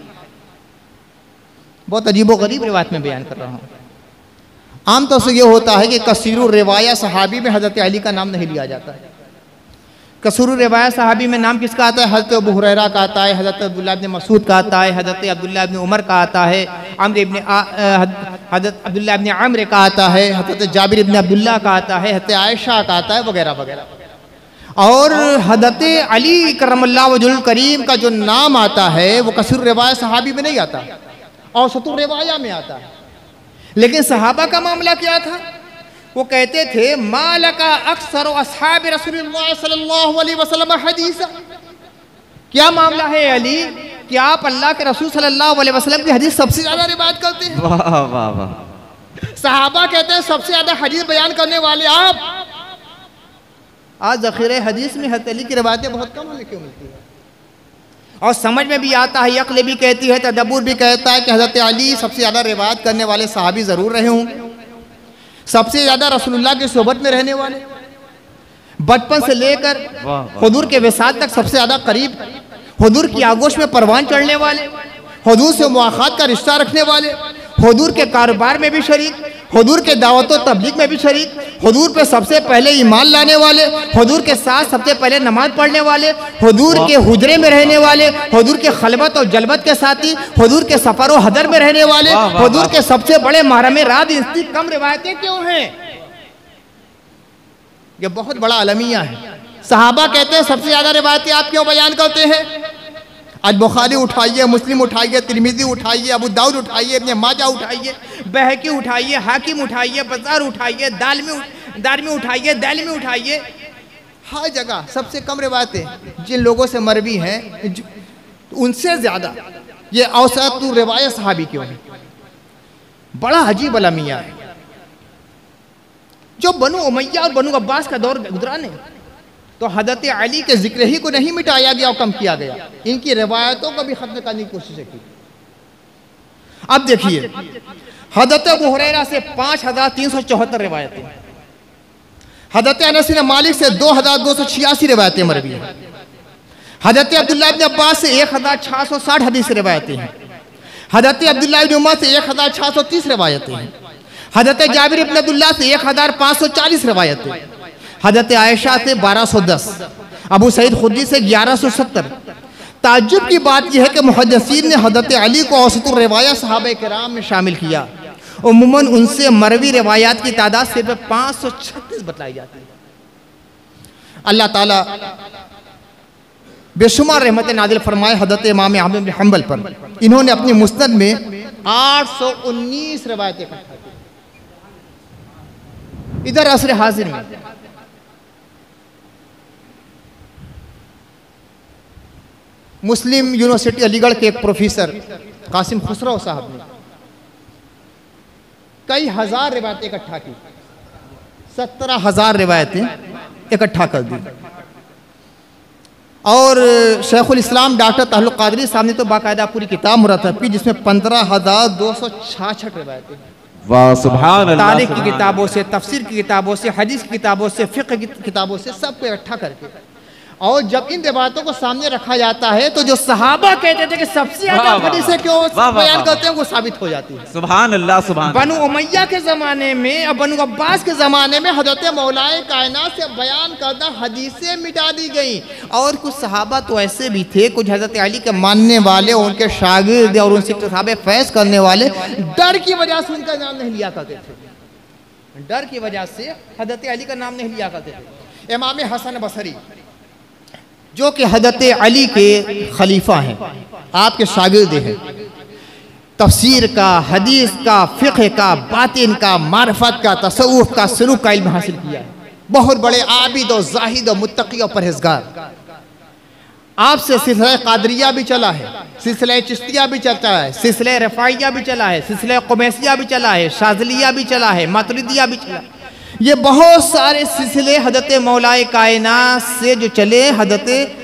बहुत अजीब व गरीब रिवायत में बयान कर रहा हूँ। आमतौर से यह होता है कि कसीरुर रिवाया सहाबी में हज़रत अली का नाम नहीं लिया जाता है। कसूरुर रिवाया सहाबी में नाम किसका आता है? हज़रत अबू हुरैरा का आता है, हज़रत अब्दुल्लाह इब्न मसूद का आता है, हज़रत अब्दुल्लाह इब्न उमर का आता है, अम्र इब्न हज़रत अब्दुल्लाह इब्न अम्र का आता है, हज़रत जाबिर इब्न अब्दुल्लाह का आता है, हज़रत आयशा का आता है, वगैरह वगैरह। और हज़रत अली करमल्लाहु वजहुल करीम का जो नाम आता है वो कसूरुर रिवाया सहाबी में नहीं आता, और सतुर रिवाया में आता है। लेकिन सहाबा का मामला क्या था? वो कहते थे, मालका अक्सर अस्हाब रसूलुल्लाह सल्लल्लाहु अलैहि वसल्लम हदीसा, क्या मामला है अली कि आप अल्लाह के रसूल सल्लल्लाहु अलैहि वसल्लम की हदीस सबसे ज्यादा रिवायत करते हैं? वाह वाह वाह। सहाबा कहते हैं सबसे ज्यादा हदीस बयान करने वाले आप। आज ज़ख़ीरे हदीस में हज़रत अली की रिवायतें बहुत कम हमें क्यों मिलती है? और समझ में भी आता है, अक्ल भी कहती है, तदब्बुर भी कहता है कि हज़रत अली सबसे ज़्यादा रिवायत करने वाले सहाबी ज़रूर रहे होंगे, सबसे ज़्यादा रसूलुल्लाह की सोहबत में रहने वाले, बचपन से लेकर हुजूर के विसाल तक सबसे ज़्यादा करीब, हुजूर की आगोश में परवान चढ़ने वाले, हुजूर से मुआखात का रिश्ता रखने वाले, हुजूर के कारोबार में भी शरीक, हुजूर के दावत व तबलीग में भी शरीक, हुजूर पे सबसे पहले ईमान लाने वाले, हुजूर के साथ सबसे पहले नमाज पढ़ने वाले, हुजूर के हुजरे में रहने वाले, हुजूर के खलबत और जलबत के साथी, हुजूर के सफर व हदर में रहने वाले, हुजूर के सबसे बड़े महरम राज, इतनी कम रिवायतें क्यों हैं? ये बहुत बड़ा अलमिया है। सहाबा कहते हैं सबसे ज्यादा रिवायतें आप क्यों बयान करते हैं? आज बुखारी उठाइए, मुस्लिम उठाइए, तिरमिज़ी उठाइए, अबू दाऊद उठाइए, इब्न माजा उठाइए, बहकी उठाइए, हाकिम उठाइए, बज़ार उठाइए, दालमी दारमी उठाइए, दालमी उठाइए, हर जगह सबसे कम रिवायतें जिन लोगों से मरवी हैं उनसे ज़्यादा ये औसत रिवायत सहाबी क्यों है? बड़ा अजीब अलमिया है। जो बनु उमैया और बनु अब्बास का दौर गुजरा ने तो हज़रत अली के जिक्र ही को नहीं मिटाया गया और कम किया गया, इनकी रिवायतों को भी खत्म करने की कोशिश की। अब देखिए, हज़रत अबू हुरैरा से पाँच हजार तीन सौ चौहत्तर रिवायतें, हज़रत अनस बिन मालिक से दो हजार दो सौ छियासी रिवायतें मरवी हैं, हज़रत अब्दुल्लाह इब्न अब्बास से एक हजार छः सौ साठ हदीस रिवायतें हैं, हज़रत अब्दुल्लाह इब्न उमर से एक हजार छः सौ तीस रिवायतें हैं, हज़रत जाबिर इब्न अब्दुल्लाह से एक हजार पाँच सौ चालीस रिवायतें, हज़रत आयशा से बारह सौ दस, अबू सईद खुदरी से ग्यारह सौ सत्तर। ताज्जुब की बात यह है कि मुहद्दिसीन ने हज़रत अली को औसतुर रिवायत सहाबा किराम में शामिल किया। उम्मन उनसे मरवी रिवायात की तादाद सिर्फ पाँच सौ छत्तीस बतलाई जाती है। अल्लाह ताला बेशुमार रहमत नाजिल फरमाए हज़रत इमाम अहमद बिन हंबल पर। इन्होंने अपनी मुस्नद में आठ सौ उन्नीस रिवायतें इकट्ठा की। इधर असर हाजिर में मुस्लिम यूनिवर्सिटी अलीगढ़ के एक प्रोफेसर कासिम खुसरो साहब ने कई हजार रिवायतें इकट्ठा की, सत्रह हजार रिवायतें इकट्ठा कर दी। और शेखुल इस्लाम डॉक्टर ताल्लुक़ क़ादरी साहब ने तो बाकायदा पूरी किताब मुरतब की जिसमें पंद्रह हजार दो सौ छाछठ रिवायतें, वाह सुभान अल्लाह, तारीख की किताबों से, तफसीर की किताबों से, हदीस की किताबों से, फ़िक़्ह की किताबों से सबको इकट्ठा करके, और जब इन रिवायतों को सामने रखा जाता है तो जो सहाबा कहते थे कि सबसे ज्यादा हदीसें क्यों बयान करते हैं वो साबित हो जाती है। सुभान अल्लाह सुभान। बनु उमैया के ज़माने में और बनु अब्बास के ज़माने में हज़रत मौलाए कायनात से बयान करदा हदीसें मिटा दी गई। और कुछ सहाबा तो ऐसे भी थे, कुछ हज़रत अली के मानने वाले, उनके शागिर्द और उनसे किताबें फैज़ करने वाले डर की वजह से उनका नाम नहीं लिया करते थे, डर की वजह से हज़रत अली का नाम नहीं लिया करते थे। इमाम हसन बसरी जो कि हज़रत अली के खलीफा हैं, आपके शागिर्द हैं, तफसीर का, हदीस का, फ़िक़्ह का, बातिन का, मारफत का, तसव्वुफ़ का, सुलूक का इल्म हासिल किया है। बहुत बड़े आबिद और ज़ाहिद और मुत्तक़ी और परहेज़गार। आपसे सिलसिला क़ादरिया भी चला है, सिलसिला चिश्तिया भी चलता है, सिलसिला रफ़ाइया भी चला है, सिलसिला क़ुमैसिया भी चला है, शाज़लिया भी चला है, मातुरिदिया भी चला है। ये बहुत सारे सिलसिले हज़रत मौलाए कायनात से जो चले, हज़रत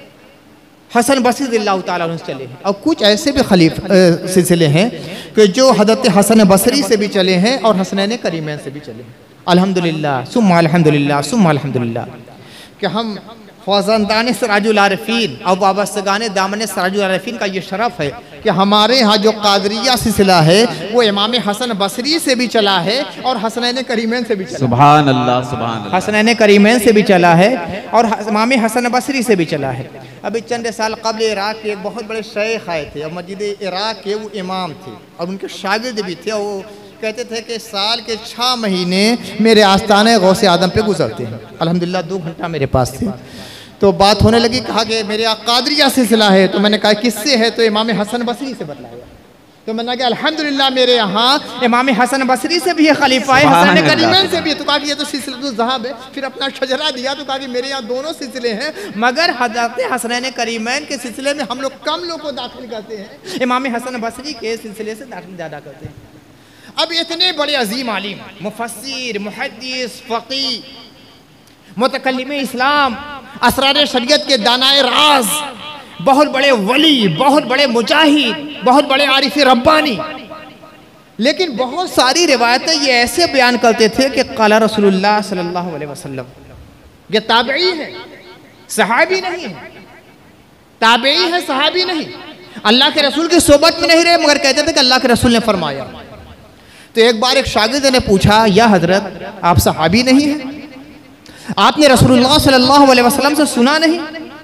हसन बसरी रज़ियल्लाहु ताला अन्हु से चले हैं। और कुछ ऐसे भी खलीफ सिलसिले हैं कि जो हज़रत हसन बसरी से भी चले हैं और हसनैन करीमैन से भी चले हैं। अल्हम्दुलिल्लाह सुम्मा अल्हम्दुलिल्लाह सुम्मा अल्हम्दुलिल्लाह कि हम फ़ज़ानदान सराजुल आरिफ़ीन और वाबस्तगान दामन सराजुल आरिफ़ीन का ये शरफ़ है कि हमारे यहाँ जो क़ादरिया सिलसिला है वो इमाम हसन बसरी से भी चला है और हसनैन करीमैन से भी चला। सुभान अल्लाह सुभान अल्लाह। हसनैन करीमैन से भी चला है और इमाम हसन बसरी से भी चला है। अभी चंद साल कबल इराक़ के एक बहुत बड़े शेख आए थे और मस्जिद इराक़ के वो इमाम थे और उनके शागिर्द भी थे। और वो कहते थे कि साल के छः महीने मेरे आस्ताने गौसे आदम पे गुजरते हैं। अल्हम्दुलिल्लाह दो घंटा मेरे पास थे। तो बात होने लगी, कहा कि मेरे यहाँ क़ादरिया सिलसिला है। तो मैंने कहा किससे है? तो इमाम हसन बसरी से बतलाया। तो मैंने कहा अल्हम्दुलिल्लाह मेरे यहाँ इमाम हसन बसरी से भी है, खलीफा है हसन करीमैन से भी है। तो कहा कि ये तो सिलसिलतुल ज़हाब है। फिर अपना शजरा दिया तो कहा कि मेरे यहाँ दोनों सिलसिले हैं, मगर हज़रत हसनैन करीमैन के सिलसिले में हम लोग कम लोग को दाखिल करते हैं, इमाम हसन बसरी के सिलसिले से दाखिल ज़्यादा करते हैं। अब इतने बड़े अजीम आलिम, मुफस्सिर, मुहद्दिस, फ़क़ीह, मुतकल्लिम इस्लाम, असरार शरीयत के दानाए राज, बहुत बड़े वली, बहुत बड़े मुजाहिद, बहुत बड़े आरिफ रब्बानी, लेकिन बहुत सारी रिवायतें ये ऐसे बयान करते थे कि क़ाला रसूलुल्लाह सल्लल्लाहु अलैहि वसल्लम। ये ताबई है, सहाबी नहीं है, ताबई है, सहाबी नहीं। अल्लाह के रसूल की सोबत में नहीं रहे, मगर कहते थे कि अल्लाह के रसूल ने फरमाया। तो एक बार एक शागिर्द ने पूछा, या हजरत आप सहाबी नहीं हैं, आपने रसूलुल्लाह सल्लल्लाहु अलैहि वसल्लम से सुना नहीं?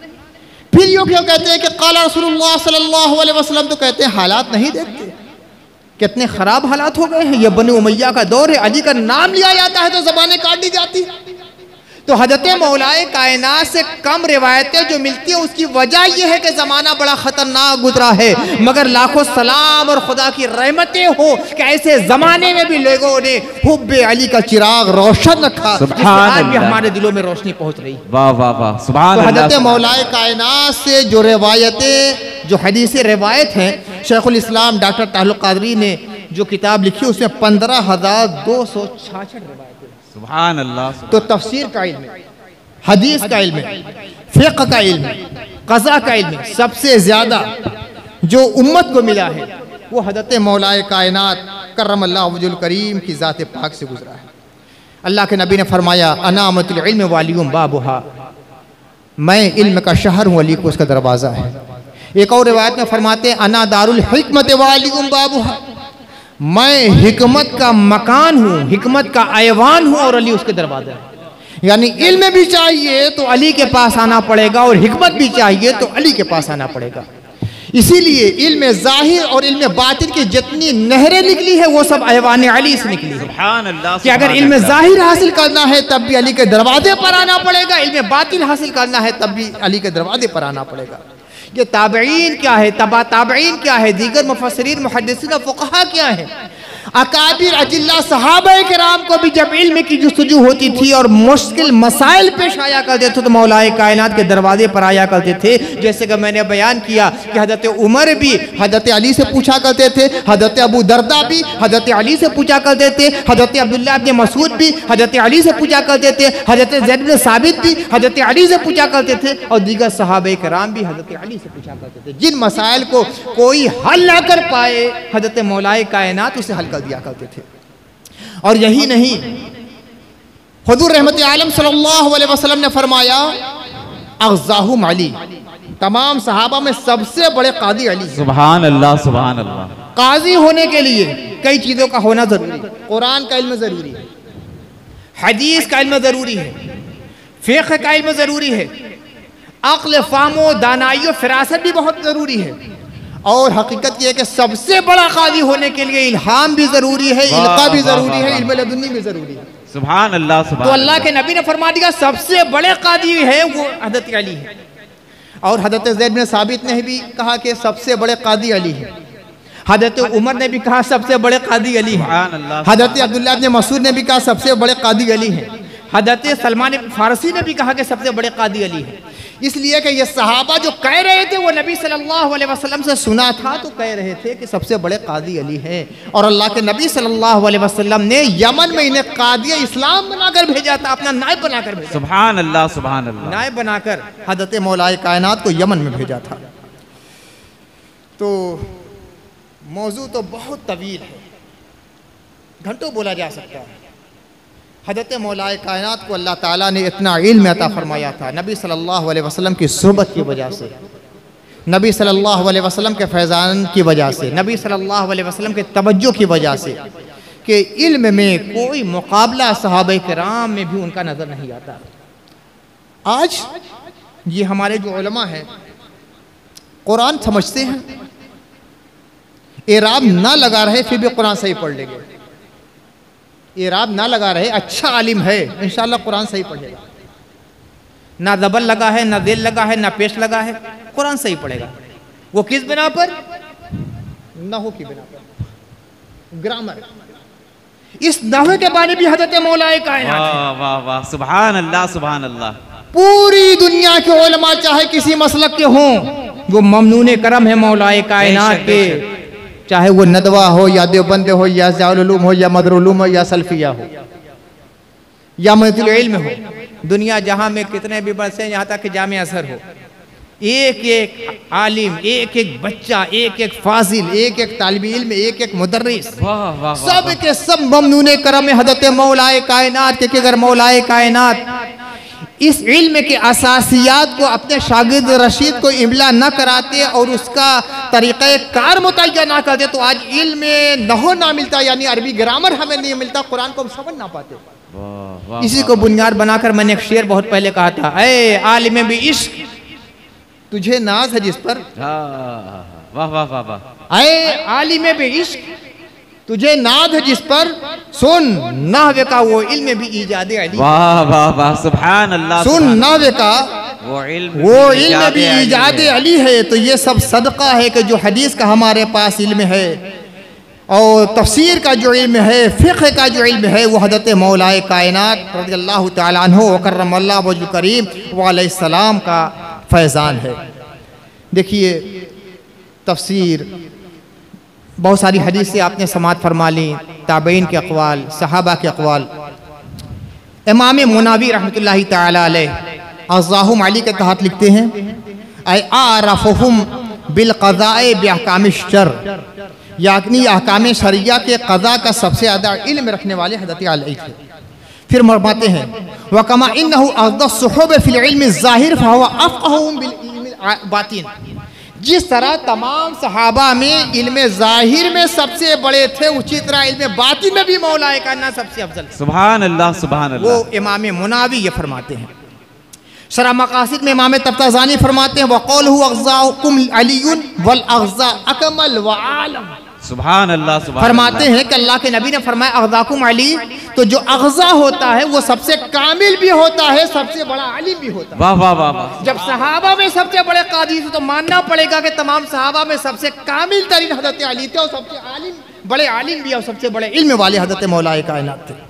फिर यूँ क्यों कहते हैं कि क़ाला रसूलुल्लाह सल्लल्लाहु अलैहि वसल्लम? तो कहते हैं हालात नहीं देखते, कितने ख़राब हालात हो गए हैं। ये बनी उमैया का दौर है, अली का नाम लिया जाता है तो ज़बानें काट दी जाती है। तो हज़रत मौलाए कायनात से कम रिवायतें जो मिलती है उसकी वजह यह है कि ज़माना बड़ा ख़तरनाक गुजरा है, मगर लाखों सलाम और खुदा की रहमतें हो कि ऐसे ज़माने में भी लोगों ने हुब्बे अली का चिराग रोशन रखा, आज भी हमारे दिलों में रोशनी पहुँच रही। वाह वाह वाह, सुभान अल्लाह। हज़रत मौलाए कायनात से जो रिवायतें, जो हदीस रिवायत हैं, शेखुल इस्लाम डॉक्टर ताल्लुक़ क़ादरी ने जो किताब लिखी उसमें पंद्रह हज़ार दो सौ छाछठ रिवायतें। सुभान अल्लाह। तो तफसीर का इल्म, हदीस का इल्म, फ़िक़्ह का इल्म, क़ज़ा का इल्म सबसे ज़्यादा जो उम्मत को मिला है वो हज़रत मौलाए कायनात करमल्लाहु वजहुल करीम की ज़ात पाक से गुजरा है। अल्लाह के नबी ने फरमाया, अनामतुल इल्म वालियुम बाबुहा, मैं इल्म का शहर हूँ, अली को उसका दरवाज़ा है। एक और रिवायत में फरमाते हैं, अना दारुल हिकमत वालियुम बाबुहा, मैं हिकमत का मकान हूँ, हिकमत का ऐवान हूँ और अली उसके दरवाजा है। यानी इल्म भी चाहिए तो अली के पास आना पड़ेगा और हिकमत भी चाहिए तो अली के पास आना पड़ेगा। इसीलिए इल्म ज़ाहिर और इल्म बातिन की जितनी नहरें निकली है वो सब ऐवान अली से निकली है। सुभान अल्लाह। कि अगर इल्म ज़ाहिर हासिल करना है तब भी अली के दरवाजे पर आना पड़ेगा, इल्म बातिन हासिल करना है तब भी अली के दरवाजे पर आना पड़ेगा। ये ताबईन क्या है, तबा ताबईन क्या है, दीगर मुफस्सिरीन मुहद्दिसीन फ़ुक़हा क्या है, अकाबिर अजिल्ला सहाबा किराम को भी जब इल्म की जुस्तजू होती थी और मुश्किल मसाइल पेश आया करते थे तो मौलाए कायनात के दरवाजे पर आया करते थे। जैसे कि मैंने बयान किया कि हज़रत उमर भी हज़रत अली से पूछा करते थे, हज़रत अबू दरदा भी हज़रत अली से पूछा करते थे, हज़रत अब्दुल्लाह इब्न मसूद भी हज़रत अली से पूछा करते थे, हज़रत ज़ैद बिन साबित भी हज़रत अली से पूछा करते थे और दीगर सहाबा किराम भी हज़रत अली से पूछा करते थे। जिन मसाइल को कोई हल ना कर पाए हज़रत मौलाए कायनात उसे हल कर दिया करते थे। और यही नहीं, हुज़ूर रहमत आलम सल्लल्लाहु अलैहि वसल्लम ने फरमाया, अग़ज़ाहुम अली, तमाम सहाबा में सबसे बड़े कादी अली। सुभान अल्लाह, सुभान अल्लाह। काजी होने के लिए कई चीज़ों का होना ज़रूरी है। कुरान का इल्म ज़रूरी है, हदीस का इल्म ज़रूरी है, फ़िक़्ह का इल्म ज़रूरी है, अक़्ल, फ़हम, दानाई और फ़िरासत भी बहुत ज़रूरी है। और हकीकत यह है कि सबसे बड़ा कादी होने के लिए इल्हाम भी ज़रूरी है, इल्क़ा भी ज़रूरी है, इल्म लदुन्नी भी ज़रूरी है। सुभान अल्लाह, सुभान। तो अल्लाह के नबी ने फरमा दिया सबसे बड़े कादी है वो हज़रत अली है। और हज़रत ज़ैद बिन साबित ने भी कहा कि सबसे बड़े कादी अली है। हज़रत उमर ने भी कहा सबसे बड़े कादी अली है। हज़रत अब्दुल्लाह इब्न मसूद ने भी कहा सबसे बड़े कादी अली है। हज़रत सलमान फारसी ने भी कहा कि सबसे बड़े कादी अली है। इसलिए कि ये सहाबा जो कह रहे थे वो नबी सल्लल्लाहु अलैहि वसल्लम से सुना था तो कह रहे थे कि सबसे बड़े कादी अली हैं। और अल्लाह के नबी सल्लल्लाहु अलैहि वसल्लम ने यमन में इन्हें कादी इस्लाम बनाकर भेजा था, अपना नायब बनाकर भेजा। सुभान अल्लाह, सुभान अल्लाह। नायब बनाकर हज़रत मौलाए कायनात को यमन में भेजा था। तो मौजू तो बहुत तवील है, घंटों बोला जा सकता है। हज़रत मौलाए कायनात को अल्लाह ताला ने इतना इल्म अता फरमाया था नबी सल्लल्लाहु अलैहि वसल्लम की सोहबत की वजह से, नबी सल्लल्लाहु अलैहि वसल्लम के फैज़ान की वजह से, नबी सल्लल्लाहु अलैहि वसल्लम के तवज्जो की वजह से कि इल्म में कोई मुकाबला सहाबा किराम में भी उनका नज़र नहीं आता। आज ये हमारे जो उलमा हैं कुरान समझते हैं, एराब ना लगा रहे फिर भी कुरान सही पढ़ लेंगे, एराब ना लगा रहे अच्छा आलिम है इंशाअल्लाह कुरान सही पढ़ेगा, ना ज़बर लगा है, ना दिल लगा है, ना पेश लगा है, कुरान सही पढ़ेगा। वो किस बिना पर? नहू की बिना पर, ग्रामर। इस नहवे के बारे में भी हजरत मौलाए कायनात है। वाह वाह वाह, सुभान अल्लाह सुभान अल्लाह। पूरी दुनिया के उलमा चाहे किसी मसलक के हों, वो ममनून करम है मौलाए कायनात के, चाहे वो नदवा हो या देवबंद हो या ज़ियाउल उलूम हो या मदरुल उलूम हो या सल्फिया हो या मदरुल इल्म हो। दुनिया जहाँ में कितने भी बरसे, यहाँ तक कि जामे असर हो, एक एक आलिम, एक एक बच्चा, एक एक फाजिल, एक एक तालिब इल्म, एक एक मुदर्रिस, वाह वाह वाह, सब के सब ममनून करम हज़रत मौलाए कायनात के। अगर मौलाए कायनात इस इल्म के असासियात को अपने शागिर्द रशीद को इमला न कराते और उसका तरीक़े कार मुतय्या ना करते तो आज इल्म में नहो ना मिलता, यानी अरबी ग्रामर हमें नहीं मिलता, कुरान को हम समझ ना पाते। वाह वाह, इसी को बुनियाद बनाकर मैंने एक शेर बहुत पहले कहा था, ऐ आलिम भी इश्क तुझे नाज है जिस पर, हाँ, वाह वाह वाह वाह, ऐ आलिम भी इश्क तुझे नाज है जिस पर, सुन नहवे का वो इल्म भी ईजाद अली। वाह वाह वाह, सुभान अल्लाह। सुन नहवे का वो इल्म वो इल्म भी ईजाद अली है। तो ये सब सदका है कि जो हदीस का हमारे पास इल्म है और तफसीर का जो इल्म है, फ़िक़्ह का जो इल्म है, वो हज़रत मौलाए कायनात रज़ियल्लाहु तआला अन्हु व करमल्लाहु वजहुल करीम व अलैहिस्सलाम का फैज़ान है। देखिए तफसीर बहुत सारी हदीस से आपने समात फरमा ली, ताबईन के अक़वाल, सहाबा के अक़वाल। इमाम मुनावी रहमतुल्लाहि तआला अलैह अज़्ज़ाहुम अली के तहत लिखते हैं, ऐ आरफ़ुहुम बिल क़ज़ाए बिअहकाम शर, यानी अहकाम शरिया के क़ज़ा का सबसे ज़्यादा इल्म रखने वाले हज़रत अली थे। फिर फरमाते हैं व कमा इन्नहु अफ़ज़लुस सुहब फिल इल्म ज़ाहिर फहुवा अफ़क़हुम बिल इल्म बातिन। जिस तरह तमाम सहाबा में इल्म ज़ाहिर में सबसे बड़े थे, उसी तरह इल्म बातिन में भी मौलाए कायनात सबसे अफजल। सुभान अल्लाह सुभान अल्लाह। वो इमाम मुनावी ये फरमाते हैं। शरह मकासिद में इमाम तफ्ताज़ानी फरमाते हैं वक़ौलुहु अग़ज़ाकुम अलीयुन वल अग़ज़ा अकमल व आलम। सुभान अल्लाह सुभान फरमाते हैं कि अल्लाह के नबी ने फरमाया अग़ज़ाकुम अली, तो जो अग़ज़ा होता है वो सबसे कामिल भी होता है, सबसे बड़ा आलिम भी होता है। वाह वाह वाह वाह। जब सहाबा में सबसे बड़े कादी थे तो मानना पड़ेगा कि तमाम सहाबा में सबसे कामिल तरीन हज़रत अली थे और सबसे आलिम, बड़े आलिम भी और सबसे बड़े इल्म वाले हज़रत मौलाए कायनात थे।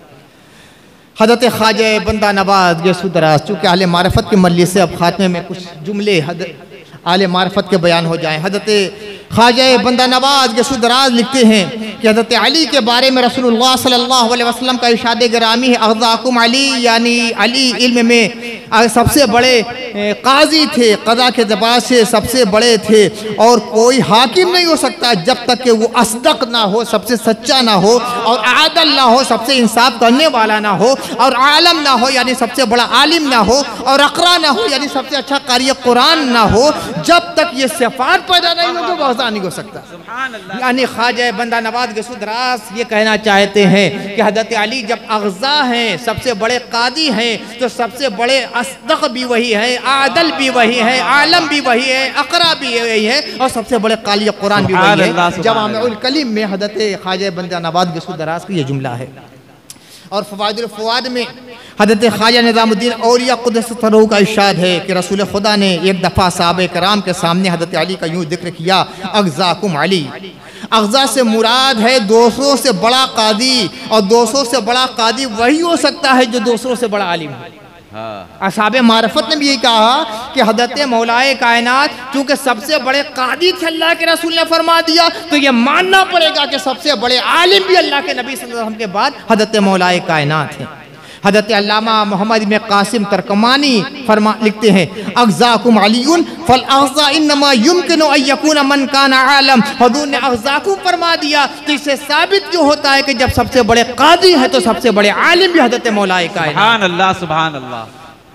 हज़रत ख्वाजा बंदा नवाज गेसुदराज, चूँकि आले मारफत के मजलिस से अब खात्मे में कुछ जुमले आले मारफत के बयान हो जाएँ। हज़रत ख्वाजा बंदा नवाज गेसुदराज लिखते हैं कि हज़रत अली के बारे में रसूलुल्लाह सल्लल्लाहु अलैहि वसल्लम का इरशाद गिरामी है, अग़ज़ाकुम अली, यानी अली इल्म में सबसे बड़े काजी थे, क़ज़ा के जबान से सबसे बड़े थे और कोई हाकिम नहीं हो सकता जब तक कि वो असदक ना हो, सबसे सच्चा ना हो, और आदल ना हो, सबसे इंसाफ करने वाला ना हो, और आलम ना हो यानी सबसे बड़ा आलिम ना हो, और अक़रा ना हो यानी सबसे अच्छा कारी कुरान ना हो। जब तक ये सिफ़ात पैदा नहीं हो तो वज़ा नहीं हो सकता। यानी ख्वाजा बंदा नवाज गेसुदराज ये कहना चाहते हैं कि हज़रत अली जब अग़ज़ा हैं, सबसे बड़े कादी हैं, तो सबसे बड़े असदक़ भी वही है, आदल भी वही है, आलम भी वही है, अक़रा भी वही है, और सबसे बड़े क़ारी कुरान भी वही है। जवामिउल कलीम में हज़रत ख्वाजा बंदा नवाज गेसुदराज का ये जुमला है। और फ़वाइदुल फ़वाद में हज़रत ख्वाजा निज़ामुद्दीन औलिया क़ुद्दस सिर्रहु का इरशाद है कि रसूल खुदा ने एक दफ़ा सहाबे कराम के सामने हज़रत अली का यूँ जिक्र किया, अग़ज़ाकुम अली। अग़ज़ा से मुराद है दूसरों से बड़ा कादी, और दूसरों से बड़ा कादी वही हो सकता है जो दूसरों से बड़ा आलिम है। असहाबे मारफत ने भी यही कहा कि हज़रत मौलाए कायनात चूँकि सबसे बड़े कादी थे, अल्लाह के रसूल ने फरमा दिया, तो ये मानना पड़ेगा कि सबसे बड़े आलिम भी अल्लाह के नबी सल्लल्लाहु अलैहि वसल्लम के बाद हज़रत मौलाए कायनात हैं। हज़रत अल्लामा मोहम्मद इब्न कासिम तर्कमानी फरमा लिखते हैं, अग़ज़ाकुम अलीयुन फल अग़ज़ा इन्नमा युमकिनु अन यकून मन काना आलम। हुज़ूर ने अग़ज़ाकुम फरमा दिया तो इससे साबित क्यों होता है कि जब सबसे बड़े कादी हैं तो सबसे बड़े आलिम भी हज़रत मौलाए कायनात। सुभान अल्लाह सुभान अल्लाह।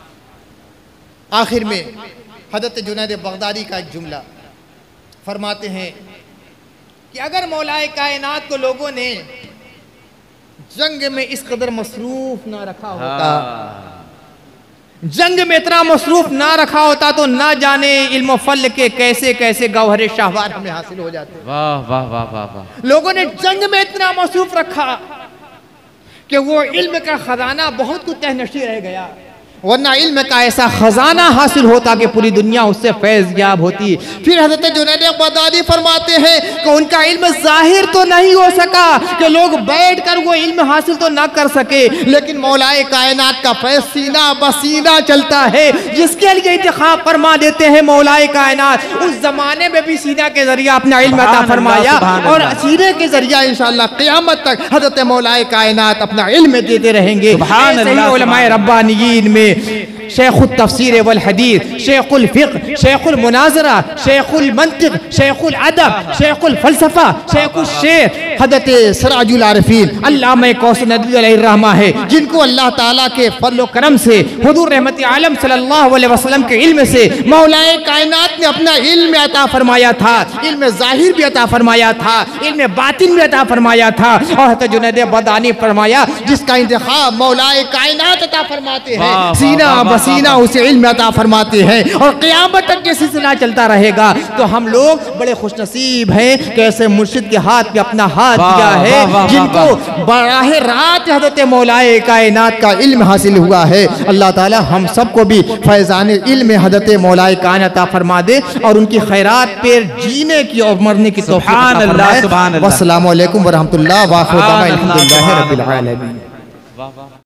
आखिर में हज़रत जुनैद बगदादी का एक जुमला फरमाते हैं कि अगर मौलाए कायनात को लोगों ने जंग में इस कदर मसरूफ ना रखा होता, जंग में इतना मसरूफ ना रखा होता तो ना जाने इल्म फल के कैसे कैसे गौहरे शाहवार हमें हासिल हो जाते। वाह वाह वाह वाह वाह। लोगों ने जंग में इतना मसरूफ रखा कि वो इल्म का खजाना बहुत कुछ तहनशी रह गया। वरना इल्म का ऐसा खजाना हासिल होता कि पूरी दुनिया उससे फैज़ याब होती। फिर हज़रत जुनैद बगदादी फरमाते हैं कि उनका इल्म जाहिर तो नहीं हो सका कि लोग बैठ कर वो इल्म हासिल तो ना कर सके, लेकिन मौलाए कायनात का फैज़ सीना बसीना चलता है, जिसके लिए इंतखाब फरमा देते हैं मौलाए कायनात। उस जमाने में भी सीना के जरिए अपना इल्म अता फरमाया और सीने के जरिए इंशाअल्लाह क़यामत तक हज़रत मौलाए कायनात अपना इल्म देते रहेंगे। ऐसे ही उलमाए रब्बानियीन में शेखुल तफसीर वल हदीस, शेखुल फ़िक़्ह, शेखुल मुनाज़रा, शेखुल मंतिक़, शेखुल अदब, शेखुल फ़लसफ़ा, शेखुल शेर हज़रत सिराजुल आरिफ़ीन अल्लामा कौसर नदवी अलैहिर्रहमा है, जिनको अल्लाह ताला के फज़ल व करम से हुज़ूर रहमत आलम सल्लल्लाहु अलैहि वसल्लम के इल्म से मौलाए कायनात ने अपना इल्म अता फरमाया था। इल्म ज़ाहिर भी अता फरमाया था, इल्म बातिन भी अता फरमाया था। और हज़रत जुनैद बगदादी फरमाया जिसका इंतखाब मौलाए कायनात अता फरमाते हैं, सीना बसीना उसे इल्म अता फरमाते हैं और क़यामत तक ये सिलसिला चलता रहेगा। तो हम लोग बड़े खुशनसीब हैं कि ऐसे मुर्शिद के हाथ में अपना हाथ दिया है, जिनको बराह रात हज़रत मौलाए कायनात का इल्म हासिल हुआ है। अल्लाह ताला हम सबको भी फैज़ान इल्म हज़रत मौलाए कायनात अता फरमा दे और उनकी खैरात पे जीने की और मरने की तौफ़ीक़ अता फरमाए। वस्सलामु अलैकुम व रहमतुल्लाहि व बरकातहू। अल्हम्दुलिल्लाहि रब्बिल आलमीन।